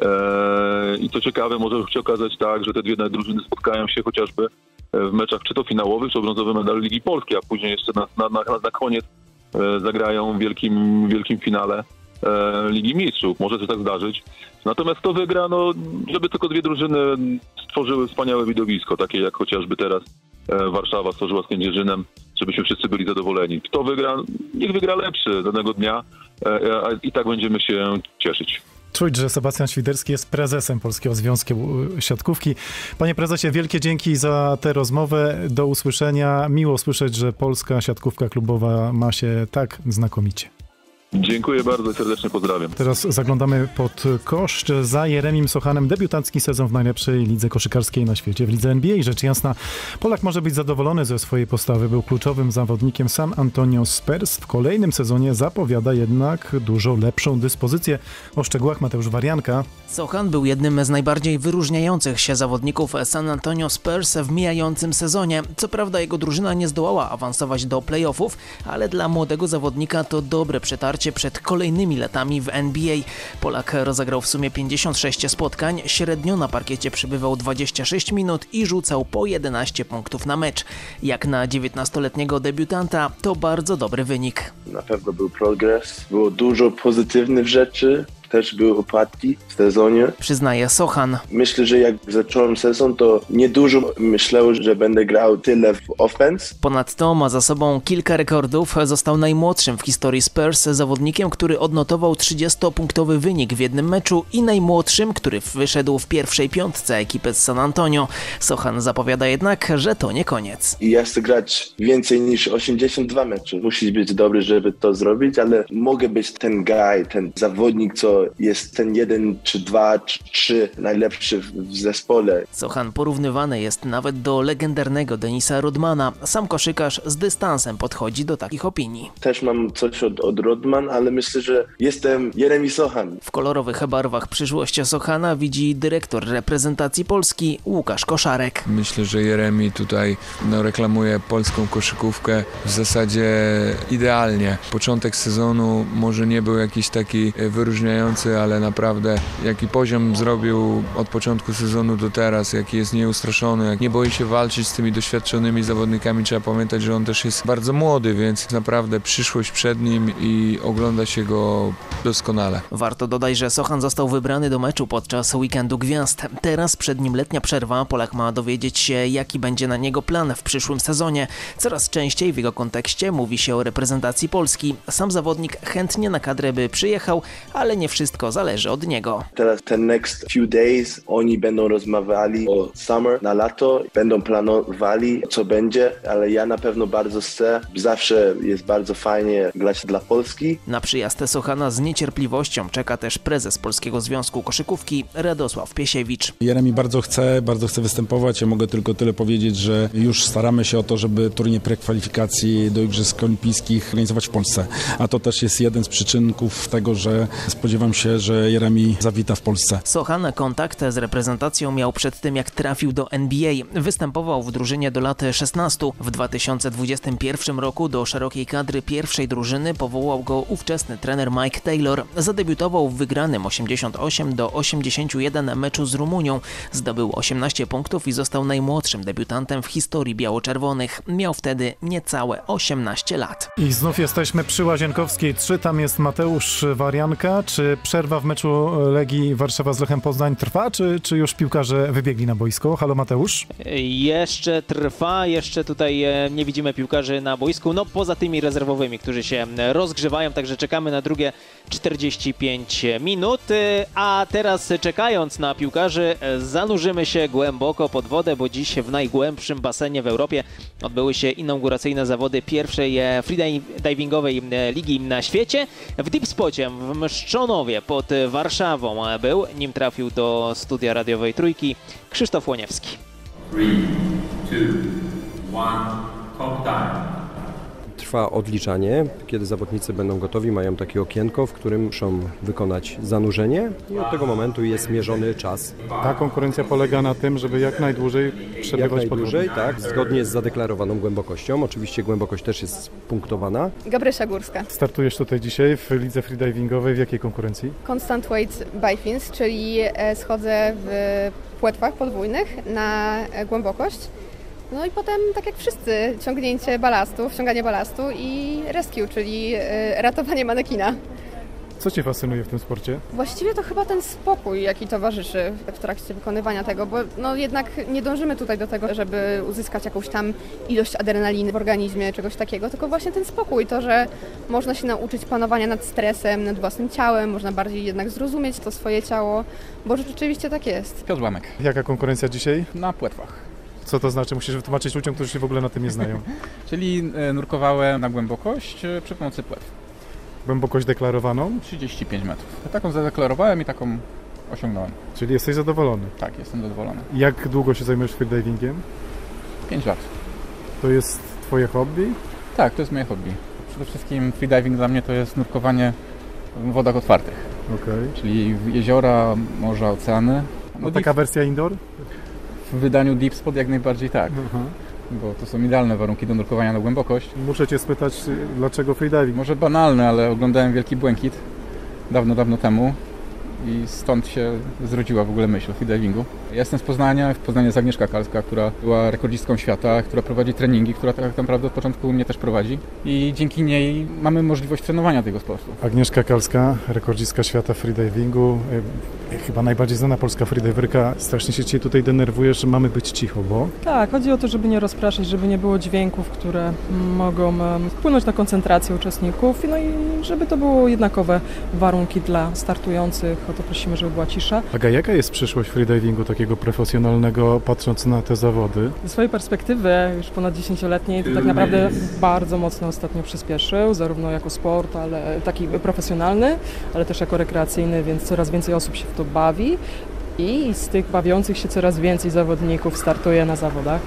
E, I co ciekawe, może się okazać tak, że te dwie drużyny spotkają się chociażby w meczach czy to finałowych, czy o brązowy medal Ligi Polskiej, a później jeszcze na, na, na, na koniec e, zagrają w wielkim, wielkim finale e, Ligi Mistrzów. Może się tak zdarzyć. Natomiast kto wygra, no, żeby tylko dwie drużyny stworzyły wspaniałe widowisko, takie jak chociażby teraz e, Warszawa stworzyła z Kędzierzynem, żebyśmy wszyscy byli zadowoleni. Kto wygra, niech wygra lepszy danego dnia e, a i tak będziemy się cieszyć. Czuć, że Sebastian Świderski jest prezesem Polskiego Związku Siatkówki. Panie prezesie, wielkie dzięki za tę rozmowę. Do usłyszenia. Miło słyszeć, że polska siatkówka klubowa ma się tak znakomicie. Dziękuję bardzo i serdecznie pozdrawiam. Teraz zaglądamy pod kosz. Za Jeremim Sochanem debiutancki sezon w najlepszej lidze koszykarskiej na świecie, w lidze N B A. Rzecz jasna, Polak może być zadowolony ze swojej postawy. Był kluczowym zawodnikiem San Antonio Spurs. W kolejnym sezonie zapowiada jednak dużo lepszą dyspozycję. O szczegółach Mateusz Warianka. Sochan był jednym z najbardziej wyróżniających się zawodników San Antonio Spurs w mijającym sezonie. Co prawda jego drużyna nie zdołała awansować do playoffów, ale dla młodego zawodnika to dobre przetarcie przed kolejnymi latami w N B A. Polak rozegrał w sumie pięćdziesiąt sześć spotkań, średnio na parkiecie przebywał dwadzieścia sześć minut i rzucał po jedenaście punktów na mecz. Jak na dziewiętnastoletniego debiutanta to bardzo dobry wynik. Na pewno był progres, było dużo pozytywnych rzeczy, też były upadki w sezonie. Przyznaje Sochan. Myślę, że jak zacząłem sezon, to niedużo myślałem, że będę grał tyle w offense. Ponadto ma za sobą kilka rekordów. Został najmłodszym w historii Spurs zawodnikiem, który odnotował trzydziestopunktowy wynik w jednym meczu i najmłodszym, który wyszedł w pierwszej piątce ekipy z San Antonio. Sochan zapowiada jednak, że to nie koniec. I ja chcę grać więcej niż osiemdziesiąt dwa mecze. Musisz być dobry, żeby to zrobić, ale mogę być ten guy, ten zawodnik, co jest ten jeden, czy dwa, czy trzy najlepszy w, w zespole. Sochan porównywany jest nawet do legendarnego Denisa Rodmana. Sam koszykarz z dystansem podchodzi do takich opinii. Też mam coś od, od Rodman, ale myślę, że jestem Jeremy Sochan. W kolorowych barwach przyszłość Sochana widzi dyrektor reprezentacji Polski Łukasz Koszarek. Myślę, że Jeremy tutaj no, reklamuje polską koszykówkę w zasadzie idealnie. Początek sezonu może nie był jakiś taki wyróżniający, ale naprawdę jaki poziom zrobił od początku sezonu do teraz, jaki jest nieustraszony, jak nie boi się walczyć z tymi doświadczonymi zawodnikami. Trzeba pamiętać, że on też jest bardzo młody, więc naprawdę przyszłość przed nim i ogląda się go doskonale. Warto dodać, że Sochan został wybrany do meczu podczas Weekendu Gwiazd. Teraz przed nim letnia przerwa. Polak ma dowiedzieć się, jaki będzie na niego plan w przyszłym sezonie. Coraz częściej w jego kontekście mówi się o reprezentacji Polski. Sam zawodnik chętnie na kadrę by przyjechał, ale nie wszystko zależy od niego. Teraz ten next few days oni będą rozmawiali o summer, na lato, będą planowali, co będzie, ale ja na pewno bardzo chcę. Zawsze jest bardzo fajnie grać dla Polski. Na przyjazd Sochana z niecierpliwością czeka też prezes Polskiego Związku Koszykówki Radosław Piesiewicz. Jeremy bardzo chce, bardzo chce występować. Ja mogę tylko tyle powiedzieć, że już staramy się o to, żeby turniej prekwalifikacji do Igrzysk Olimpijskich organizować w Polsce. A to też jest jeden z przyczynków tego, że spodziewam się, że Jeremy zawita w Polsce. Sochan kontakt z reprezentacją miał przed tym, jak trafił do N B A. Występował w drużynie do lat szesnastu. W dwa tysiące dwudziestym pierwszym roku do szerokiej kadry pierwszej drużyny powołał go ówczesny trener Mike Taylor. Zadebiutował w wygranym osiemdziesiąt osiem do osiemdziesięciu jeden meczu z Rumunią. Zdobył osiemnaście punktów i został najmłodszym debiutantem w historii biało-czerwonych. Miał wtedy niecałe osiemnaście lat. I znów jesteśmy przy Łazienkowskiej trzy. Tam jest Mateusz Warianka. Czy przerwa w meczu Legii Warszawa z Lechem Poznań trwa, czy, czy już piłkarze wybiegli na boisko? Halo Mateusz? Jeszcze trwa, jeszcze tutaj nie widzimy piłkarzy na boisku, no poza tymi rezerwowymi, którzy się rozgrzewają, także czekamy na drugie czterdzieści pięć minut, a teraz czekając na piłkarzy zanurzymy się głęboko pod wodę, bo dziś w najgłębszym basenie w Europie odbyły się inauguracyjne zawody pierwszej freedivingowej ligi na świecie. W Deep Spocie w Mszczonowie pod Warszawą był, nim trafił do studia radiowej Trójki Krzysztof Łoniewski. three, two, one, top time. Trwa odliczanie, kiedy zawodnicy będą gotowi, mają takie okienko, w którym muszą wykonać zanurzenie i od tego momentu jest mierzony czas. Ta konkurencja polega na tym, żeby jak najdłużej przebywać Jak najdłużej, tak, zgodnie z zadeklarowaną głębokością. Oczywiście głębokość też jest punktowana. Gabrysia Górska. Startujesz tutaj dzisiaj w lidze freedivingowej. W jakiej konkurencji? Constant Weight Bifins, czyli schodzę w płetwach podwójnych na głębokość. No i potem, tak jak wszyscy, ciągnięcie balastu, wciąganie balastu i rescue, czyli ratowanie manekina. Co Cię fascynuje w tym sporcie? Właściwie to chyba ten spokój, jaki towarzyszy w trakcie wykonywania tego, bo no jednak nie dążymy tutaj do tego, żeby uzyskać jakąś tam ilość adrenaliny w organizmie, czegoś takiego, tylko właśnie ten spokój, to, że można się nauczyć panowania nad stresem, nad własnym ciałem, można bardziej jednak zrozumieć to swoje ciało, bo rzeczywiście tak jest. Piotr Łamek. Jaka konkurencja dzisiaj? Na płetwach. Co to znaczy? Musisz wytłumaczyć ludziom, którzy się w ogóle na tym nie znają. Czyli nurkowałem na głębokość przy pomocy płetw. Głębokość deklarowaną? trzydzieści pięć metrów. Taką zadeklarowałem i taką osiągnąłem. Czyli jesteś zadowolony? Tak, jestem zadowolony. Jak długo się zajmujesz freedivingiem? pięć lat. To jest Twoje hobby? Tak, to jest moje hobby. Przede wszystkim freediving dla mnie to jest nurkowanie w wodach otwartych. Okay. Czyli jeziora, morza, oceany. No taka wersja indoor? W wydaniu Deep Spot jak najbardziej tak. Aha. Bo to są idealne warunki do nurkowania na głębokość. Muszę Cię spytać, dlaczego freediving? Może banalne, ale oglądałem Wielki Błękit dawno, dawno temu i stąd się zrodziła w ogóle myśl o freedivingu. Ja jestem z Poznania, w Poznaniu jest Agnieszka Kalska, która była rekordzistką świata, która prowadzi treningi, która tak naprawdę od początku mnie też prowadzi i dzięki niej mamy możliwość trenowania tego sportu. Agnieszka Kalska, rekordzistka świata freedivingu, chyba najbardziej znana polska freediverka. Strasznie się Cię tutaj denerwuje, że mamy być cicho, bo... Tak, chodzi o to, żeby nie rozpraszać, żeby nie było dźwięków, które mogą wpłynąć na koncentrację uczestników, no i żeby to było jednakowe warunki dla startujących, o to prosimy, żeby była cisza. Aga, jaka jest przyszłość freedivingu takiego profesjonalnego, patrząc na te zawody? Ze swojej perspektywy, już ponad dziesięcioletniej, to tak naprawdę bardzo mocno ostatnio przyspieszył, zarówno jako sport, ale taki profesjonalny, ale też jako rekreacyjny, więc coraz więcej osób się w to bawi i z tych bawiących się coraz więcej zawodników startuje na zawodach,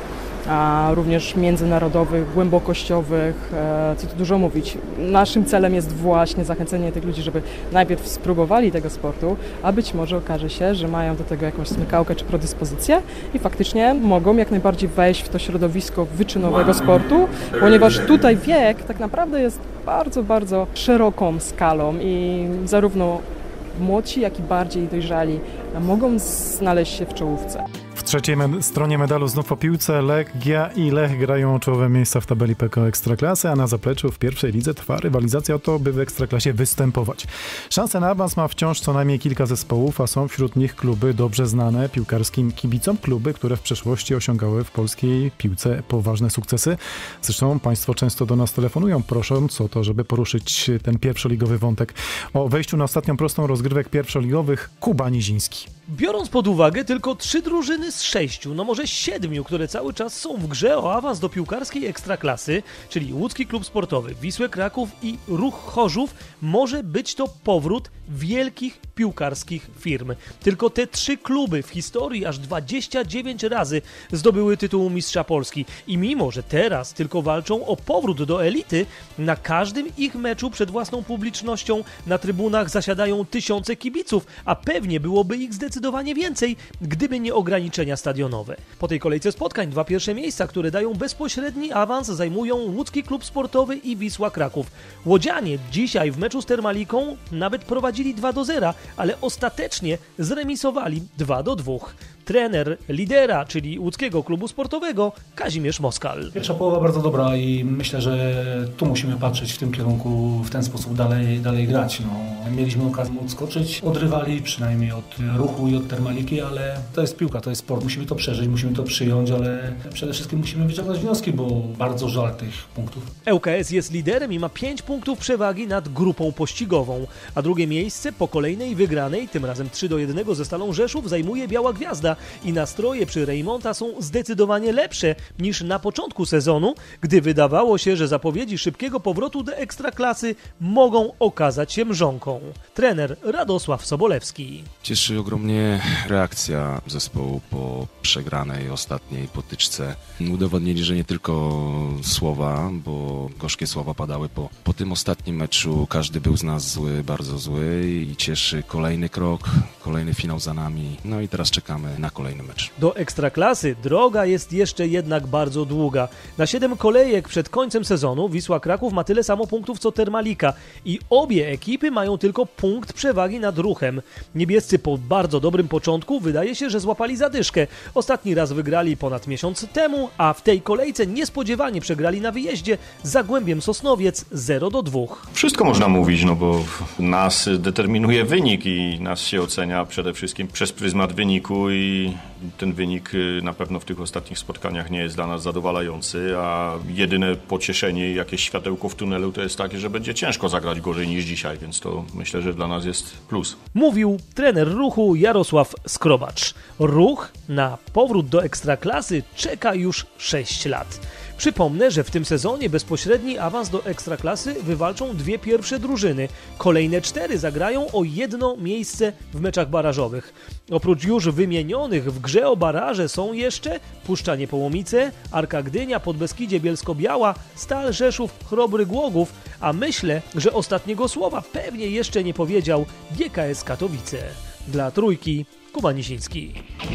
a również międzynarodowych, głębokościowych, co tu dużo mówić. Naszym celem jest właśnie zachęcenie tych ludzi, żeby najpierw spróbowali tego sportu, a być może okaże się, że mają do tego jakąś smykałkę czy predyspozycję i faktycznie mogą jak najbardziej wejść w to środowisko wyczynowego sportu, ponieważ tutaj wiek tak naprawdę jest bardzo, bardzo szeroką skalą i zarówno młodsi, jak i bardziej dojrzali mogą znaleźć się w czołówce. W trzeciej med- stronie medalu znów o piłce. Legia i Lech grają o czołowe miejsca w tabeli P K O Ekstraklasy, a na zapleczu w pierwszej lidze trwa rywalizacja o to, by w Ekstraklasie występować. Szansę na awans ma wciąż co najmniej kilka zespołów, a są wśród nich kluby dobrze znane piłkarskim kibicom, kluby, które w przeszłości osiągały w polskiej piłce poważne sukcesy. Zresztą Państwo często do nas telefonują, prosząc o to, żeby poruszyć ten pierwszoligowy wątek. O wejściu na ostatnią prostą rozgrywek pierwszoligowych Kuba Niziński. Biorąc pod uwagę tylko trzy drużyny z sześciu, no może siedmiu, które cały czas są w grze o awans do piłkarskiej Ekstraklasy, czyli Łódzki Klub Sportowy, Wisłę Kraków i Ruch Chorzów, może być to powrót wielkich piłkarskich firm. Tylko te trzy kluby w historii aż dwadzieścia dziewięć razy zdobyły tytuł Mistrza Polski i mimo, że teraz tylko walczą o powrót do elity, na każdym ich meczu przed własną publicznością na trybunach zasiadają tysiące kibiców, a pewnie byłoby ich zdecydowanie więcej, gdyby nie ograniczenia stadionowe. Po tej kolejce spotkań dwa pierwsze miejsca, które dają bezpośredni awans, zajmują Łódzki Klub Sportowy i Wisła Kraków. Łodzianie dzisiaj w meczu z Termaliką nawet prowadzili dwa do zera, ale ostatecznie zremisowali dwa do dwóch. Trener lidera, czyli Łódzkiego Klubu Sportowego, Kazimierz Moskal. Pierwsza połowa bardzo dobra i myślę, że tu musimy patrzeć w tym kierunku, w ten sposób dalej, dalej grać. No, mieliśmy okazję odskoczyć od rywali, przynajmniej od Ruchu i od Termaliki, ale to jest piłka, to jest sport. Musimy to przeżyć, musimy to przyjąć, ale przede wszystkim musimy wyciągnąć wnioski, bo bardzo żal tych punktów. L K S jest liderem i ma pięć punktów przewagi nad grupą pościgową, a drugie miejsce po kolejnej wygranej, tym razem trzy do jednego ze Stalą Rzeszów, zajmuje Biała Gwiazda i nastroje przy Rejmonta są zdecydowanie lepsze niż na początku sezonu, gdy wydawało się, że zapowiedzi szybkiego powrotu do Ekstraklasy mogą okazać się mrzonką. Trener Radosław Sobolewski. Cieszy ogromnie reakcja zespołu po przegranej ostatniej potyczce. Udowodnili, że nie tylko słowa, bo gorzkie słowa padały po, po tym ostatnim meczu. Każdy był z nas zły, bardzo zły i cieszy kolejny krok, kolejny finał za nami. No i teraz czekamy na kolejny mecz. Do Ekstraklasy droga jest jeszcze jednak bardzo długa. Na siedem kolejek przed końcem sezonu Wisła Kraków ma tyle samo punktów co Termalika i obie ekipy mają tylko punkt przewagi nad Ruchem. Niebiescy po bardzo dobrym początku wydaje się, że złapali zadyszkę. Ostatni raz wygrali ponad miesiąc temu, a w tej kolejce niespodziewanie przegrali na wyjeździe z Zagłębiem Sosnowiec zero do dwóch. Wszystko można mówić, no bo nas determinuje wynik i nas się ocenia przede wszystkim przez pryzmat wyniku i ten wynik na pewno w tych ostatnich spotkaniach nie jest dla nas zadowalający, a jedyne pocieszenie i jakieś światełko w tunelu to jest takie, że będzie ciężko zagrać gorzej niż dzisiaj, więc to myślę, że dla nas jest plus. Mówił trener Ruchu Jarosław Skrobacz. Ruch na powrót do Ekstraklasy czeka już sześć lat. Przypomnę, że w tym sezonie bezpośredni awans do Ekstraklasy wywalczą dwie pierwsze drużyny. Kolejne cztery zagrają o jedno miejsce w meczach barażowych. Oprócz już wymienionych w grze o baraże są jeszcze Puszcza Niepołomice, Arka Gdynia, Podbeskidzie Bielsko-Biała, Stal Rzeszów, Chrobry Głogów, a myślę, że ostatniego słowa pewnie jeszcze nie powiedział G K S Katowice. Dla Trójki, Kuba Nisiński.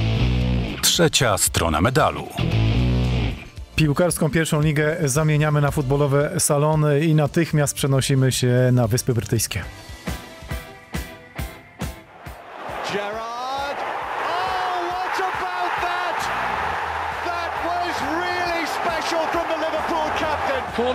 Trzecia strona medalu. Piłkarską pierwszą ligę zamieniamy na futbolowe salony i natychmiast przenosimy się na Wyspy Brytyjskie.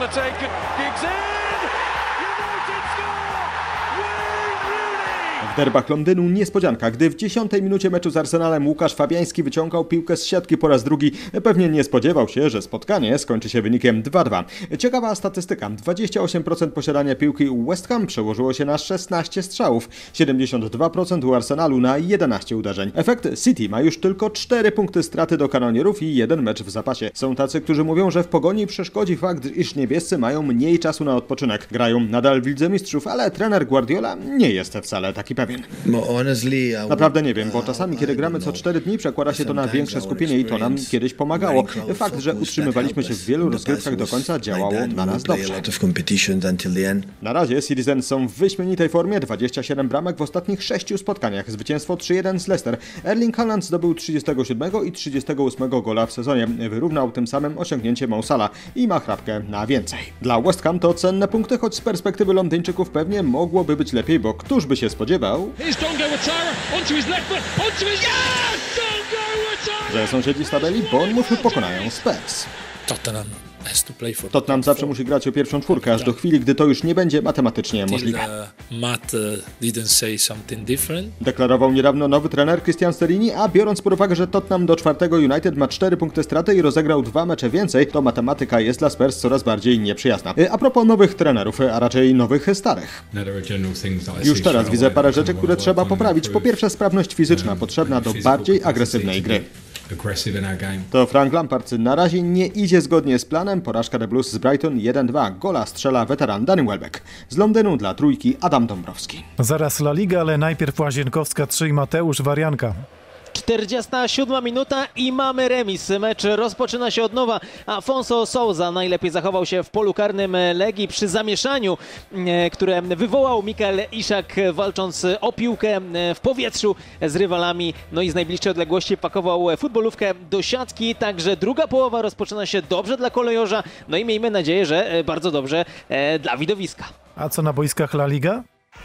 overtaken. Giggs in! United score! Wayne Rooney! W derbach Londynu niespodzianka, gdy w dziesiątej minucie meczu z Arsenalem Łukasz Fabiański wyciągał piłkę z siatki po raz drugi. Pewnie nie spodziewał się, że spotkanie skończy się wynikiem dwa dwa. Ciekawa statystyka. dwadzieścia osiem procent posiadania piłki u West Ham przełożyło się na szesnaście strzałów. siedemdziesiąt dwa procent u Arsenalu na jedenaście uderzeń. Efekt City ma już tylko cztery punkty straty do kanonierów i jeden mecz w zapasie. Są tacy, którzy mówią, że w pogoni przeszkodzi fakt, iż niebiescy mają mniej czasu na odpoczynek. Grają nadal w Lidze Mistrzów, ale trener Guardiola nie jest wcale taki pewien. Naprawdę nie wiem, bo czasami kiedy gramy co cztery dni przekłada się to na większe skupienie i to nam kiedyś pomagało. Fakt, że utrzymywaliśmy się w wielu rozgrywkach do końca działało na nas dobrze. Na razie Citizens są w wyśmienitej formie, dwadzieścia siedem bramek w ostatnich sześciu spotkaniach. Zwycięstwo trzy jeden z Leicester. Erling Haaland zdobył trzydziestego siódmego i trzydziestego ósmego gola w sezonie. Wyrównał tym samym osiągnięcie Mo Salah i ma chrapkę na więcej. Dla West Ham to cenne punkty, choć z perspektywy Londyńczyków pewnie mogłoby być lepiej, bo któż by się spodziewał, że sąsiedzi z tabeli Bournemouth pokonają Spurs. Tottenham. Tottenham zawsze musi grać o pierwszą czwórkę, aż do chwili, gdy to już nie będzie matematycznie możliwe. Deklarował niedawno nowy trener Christian Sterlini, a biorąc pod uwagę, że Tottenham do czwartego United ma cztery punkty straty i rozegrał dwa mecze więcej, to matematyka jest dla Spurs coraz bardziej nieprzyjazna. A propos nowych trenerów, a raczej nowych starych. Już teraz widzę parę rzeczy, które trzeba poprawić. Po pierwsze, sprawność fizyczna potrzebna do bardziej agresywnej gry. To Frank Lampard na razie nie idzie zgodnie z planem. Porażka The Blues z Brighton jeden dwa. Gola strzela weteran Danny Welbeck. Z Londynu dla Trójki Adam Dąbrowski. Zaraz La Liga, ale najpierw Łazienkowska trzy i Mateusz Warianka. czterdziesta siódma minuta i mamy remis. Mecz rozpoczyna się od nowa. Afonso Sousa najlepiej zachował się w polu karnym Legii przy zamieszaniu, które wywołał Mikael Iszak, walcząc o piłkę w powietrzu z rywalami. No i z najbliższej odległości pakował futbolówkę do siatki. Także druga połowa rozpoczyna się dobrze dla kolejorza. No i miejmy nadzieję, że bardzo dobrze dla widowiska. A co na boiskach La Liga?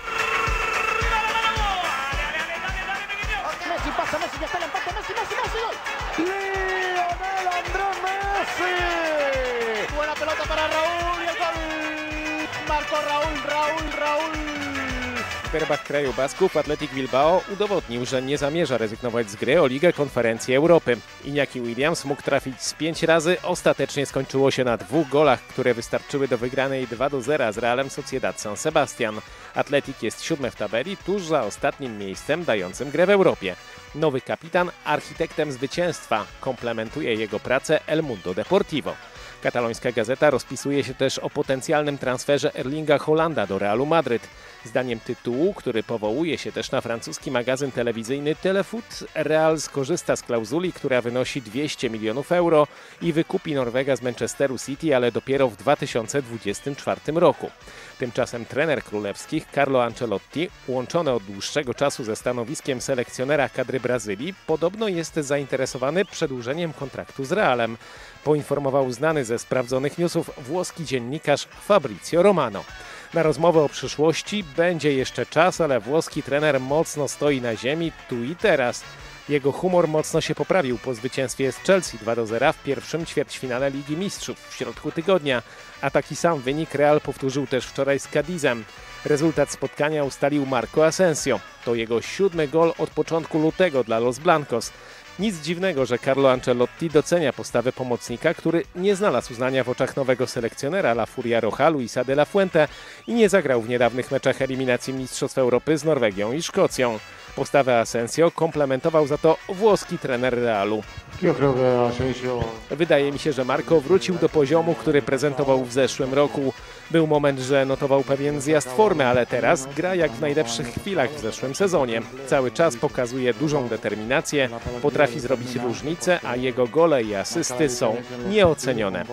W derbach kraju Basków Athletic Bilbao udowodnił, że nie zamierza rezygnować z gry o Ligę Konferencji Europy. Iñaki Williams mógł trafić z pięć razy, ostatecznie skończyło się na dwóch golach, które wystarczyły do wygranej dwa do zera z Realem Sociedad San Sebastian. Athletic jest siódmy w tabeli, tuż za ostatnim miejscem dającym grę w Europie. Nowy kapitan architektem zwycięstwa, komplementuje jego pracę El Mundo Deportivo. Katalońska gazeta rozpisuje się też o potencjalnym transferze Erlinga Haalanda do Realu Madryt. Zdaniem tytułu, który powołuje się też na francuski magazyn telewizyjny Telefoot, Real skorzysta z klauzuli, która wynosi dwieście milionów euro i wykupi Norwega z Manchesteru City, ale dopiero w dwa tysiące dwudziestym czwartym roku. Tymczasem trener królewskich Carlo Ancelotti, łączony od dłuższego czasu ze stanowiskiem selekcjonera kadry Brazylii, podobno jest zainteresowany przedłużeniem kontraktu z Realem, poinformował znany ze sprawdzonych newsów włoski dziennikarz Fabrizio Romano. Na rozmowę o przyszłości będzie jeszcze czas, ale włoski trener mocno stoi na ziemi tu i teraz. Jego humor mocno się poprawił po zwycięstwie z Chelsea dwa do zera w pierwszym ćwierćfinale Ligi Mistrzów w środku tygodnia, a taki sam wynik Real powtórzył też wczoraj z Cadizem. Rezultat spotkania ustalił Marco Asensio. To jego siódmy gol od początku lutego dla Los Blancos. Nic dziwnego, że Carlo Ancelotti docenia postawę pomocnika, który nie znalazł uznania w oczach nowego selekcjonera La Furia Roja Luisa de la Fuente i nie zagrał w niedawnych meczach eliminacji Mistrzostw Europy z Norwegią i Szkocją. Postawę Asensio komplementował za to włoski trener Realu. Wydaje mi się, że Marco wrócił do poziomu, który prezentował w zeszłym roku. Był moment, że notował pewien zjazd formy, ale teraz gra jak w najlepszych chwilach w zeszłym sezonie. Cały czas pokazuje dużą determinację, potrafi zrobić różnicę, a jego gole i asysty są nieocenione.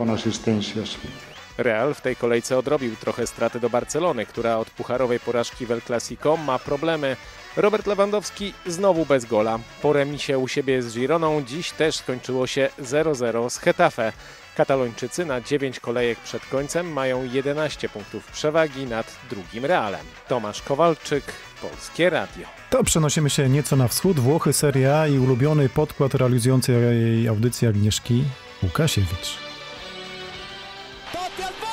Real w tej kolejce odrobił trochę straty do Barcelony, która od pucharowej porażki w El Clasico ma problemy. Robert Lewandowski znowu bez gola. Po remisie u siebie z Gironą dziś też skończyło się zero zero z Getafe. Katalończycy na dziewięć kolejek przed końcem mają jedenaście punktów przewagi nad drugim Realem. Tomasz Kowalczyk, Polskie Radio. To przenosimy się nieco na wschód. Włochy, Serie A i ulubiony podkład realizujący jej audycję Agnieszki Łukasiewicz. Totti al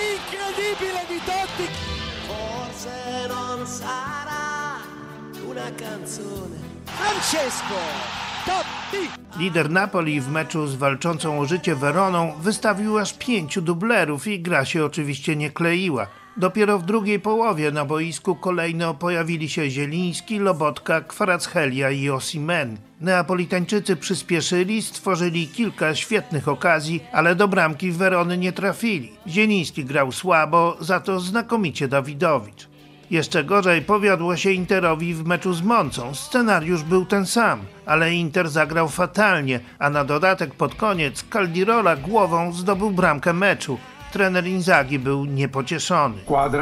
incredibile di Totti. Forse non sarà una canzone. Francesco Totti. Lider Napoli w meczu z walczącą o życie Weroną wystawił aż pięciu dublerów i gra się oczywiście nie kleiła. Dopiero w drugiej połowie na boisku kolejno pojawili się Zieliński, Lobotka, Kvaratskhelia i Osimhen. Neapolitańczycy przyspieszyli, stworzyli kilka świetnych okazji, ale do bramki Werony nie trafili. Zieliński grał słabo, za to znakomicie Dawidowicz. Jeszcze gorzej powiodło się Interowi w meczu z Moncą. Scenariusz był ten sam, ale Inter zagrał fatalnie, a na dodatek pod koniec Caldirola głową zdobył bramkę meczu. Trener Inzaghi był niepocieszony.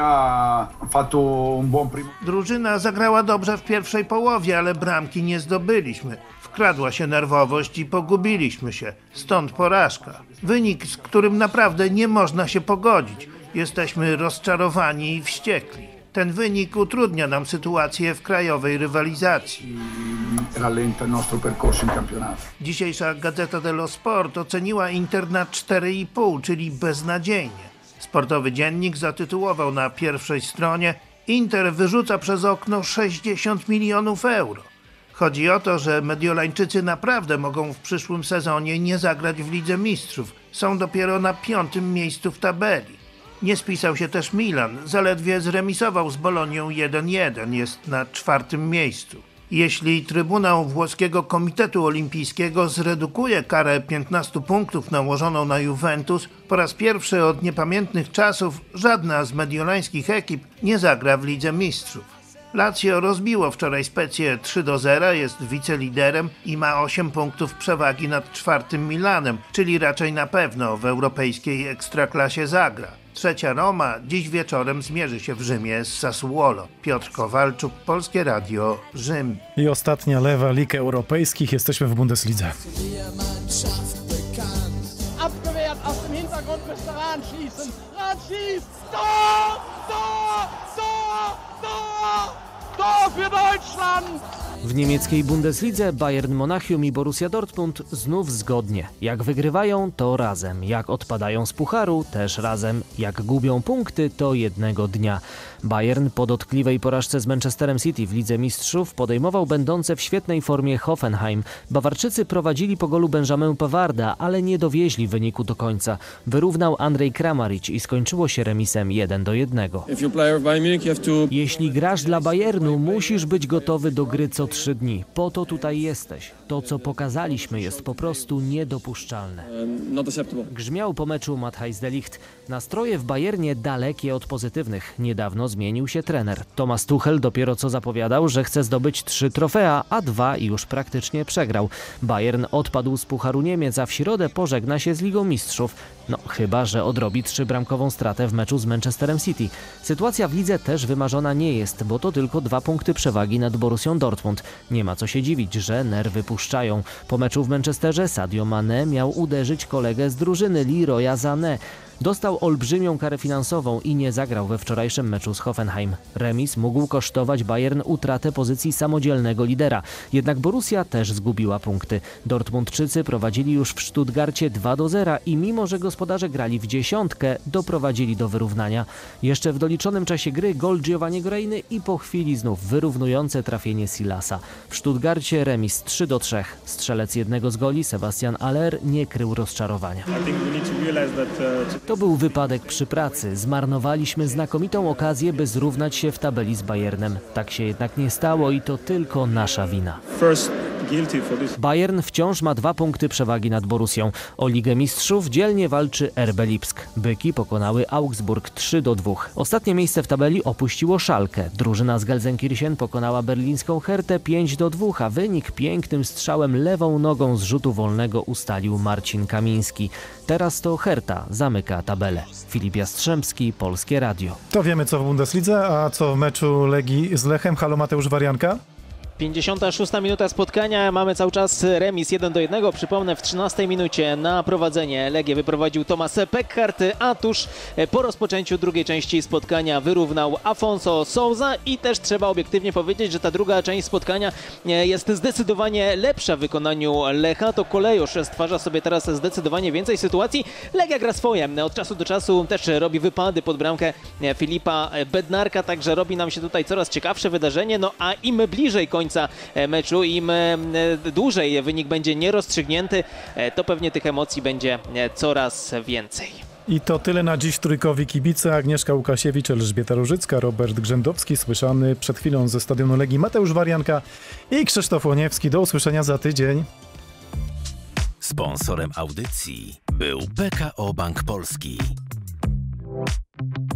Drużyna zagrała dobrze w pierwszej połowie, ale bramki nie zdobyliśmy. Wkradła się nerwowość i pogubiliśmy się. Stąd porażka. Wynik, z którym naprawdę nie można się pogodzić. Jesteśmy rozczarowani i wściekli. Ten wynik utrudnia nam sytuację w krajowej rywalizacji. Dzisiejsza Gazzetta dello Sport oceniła Inter na cztery i pół, czyli beznadziejnie. Sportowy dziennik zatytułował na pierwszej stronie: Inter wyrzuca przez okno sześćdziesiąt milionów euro. Chodzi o to, że Mediolańczycy naprawdę mogą w przyszłym sezonie nie zagrać w Lidze Mistrzów. Są dopiero na piątym miejscu w tabeli. Nie spisał się też Milan, zaledwie zremisował z Bolonią jeden jeden, jest na czwartym miejscu. Jeśli Trybunał Włoskiego Komitetu Olimpijskiego zredukuje karę piętnastu punktów nałożoną na Juventus, po raz pierwszy od niepamiętnych czasów żadna z mediolańskich ekip nie zagra w Lidze Mistrzów. Lazio rozbiło wczoraj Specję trzy do zera, jest wiceliderem i ma osiem punktów przewagi nad czwartym Milanem, czyli raczej na pewno w europejskiej ekstraklasie zagra. Trzecia Roma dziś wieczorem zmierzy się w Rzymie z Sassuolo. Piotr Kowalczuk, Polskie Radio, Rzym. I ostatnia lewa lig europejskich. Jesteśmy w Bundeslidze. Abgewehrt aus dem Hintergrund müsste Rahn schießen. Rahn schießt. Tor! Tor! Tor! Tor! Tor für Deutschland! W niemieckiej Bundeslidze Bayern Monachium i Borussia Dortmund znów zgodnie. Jak wygrywają, to razem. Jak odpadają z pucharu, też razem. Jak gubią punkty, to jednego dnia. Bayern po dotkliwej porażce z Manchesterem City w Lidze Mistrzów podejmował będące w świetnej formie Hoffenheim. Bawarczycy prowadzili po golu Benjamin Pavarda, ale nie dowieźli wyniku do końca. Wyrównał Andrej Kramaric i skończyło się remisem jeden do jednego. Jeśli grasz dla Bayernu, musisz być gotowy do gry co trzy dni. Po to tutaj jesteś. To, co pokazaliśmy, jest po prostu niedopuszczalne. Grzmiał po meczu Matthijs de Ligt. Nastroje w Bayernie dalekie od pozytywnych. Niedawno zmienił się trener. Thomas Tuchel dopiero co zapowiadał, że chce zdobyć trzy trofea, a dwa już praktycznie przegrał. Bayern odpadł z Pucharu Niemiec, a w środę pożegna się z Ligą Mistrzów. No, chyba że odrobi trzybramkową stratę w meczu z Manchesterem City. Sytuacja w lidze też wymarzona nie jest, bo to tylko dwa punkty przewagi nad Borussią Dortmund. Nie ma co się dziwić, że nerwy puszczają. Po meczu w Manchesterze Sadio Mané miał uderzyć kolegę z drużyny Leroya Sané. Dostał olbrzymią karę finansową i nie zagrał we wczorajszym meczu z Hoffenheim. Remis mógł kosztować Bayern utratę pozycji samodzielnego lidera. Jednak Borussia też zgubiła punkty. Dortmundczycy prowadzili już w Stuttgarcie dwa do zera i mimo, że gospodarze grali w dziesiątkę, doprowadzili do wyrównania. Jeszcze w doliczonym czasie gry gol Giovanniego Reiny i po chwili znów wyrównujące trafienie Silasa. W Stuttgarcie remis trzy do trzech. Strzelec jednego z goli, Sebastian Aller, nie krył rozczarowania. To był wypadek przy pracy. Zmarnowaliśmy znakomitą okazję, by zrównać się w tabeli z Bayernem. Tak się jednak nie stało i to tylko nasza wina. Bayern wciąż ma dwa punkty przewagi nad Borussią. O Ligę Mistrzów dzielnie walczy R B Lipsk. Byki pokonały Augsburg trzy do dwóch. Ostatnie miejsce w tabeli opuściło Schalke. Drużyna z Gelsenkirchen pokonała berlińską Hertę pięć do dwóch, a wynik pięknym strzałem lewą nogą z rzutu wolnego ustalił Marcin Kamiński. Teraz to Herta zamyka tabelę. Filip Jastrzębski, Polskie Radio. To wiemy co w Bundeslidze, a co w meczu Legii z Lechem. Halo, Mateusz Warianka? pięćdziesiąta szósta minuta spotkania, mamy cały czas remis jeden do jednego. Przypomnę, w trzynastej minucie na prowadzenie Legię wyprowadził Tomas Peckhardt, a tuż po rozpoczęciu drugiej części spotkania wyrównał Afonso Souza i też trzeba obiektywnie powiedzieć, że ta druga część spotkania jest zdecydowanie lepsza w wykonaniu Lecha. To Kolejusz stwarza sobie teraz zdecydowanie więcej sytuacji. Legia gra swoje. Od czasu do czasu też robi wypady pod bramkę Filipa Bednarka, także robi nam się tutaj coraz ciekawsze wydarzenie. No a im bliżej końca meczu, im dłużej wynik będzie nierozstrzygnięty, to pewnie tych emocji będzie coraz więcej. I to tyle na dziś. Trójkowi kibice: Agnieszka Łukasiewicz, Elżbieta Różycka, Robert Grzędowski, słyszany przed chwilą ze stadionu Legii Mateusz Warianka i Krzysztof Łoniewski. Do usłyszenia za tydzień. Sponsorem audycji był P K O Bank Polski.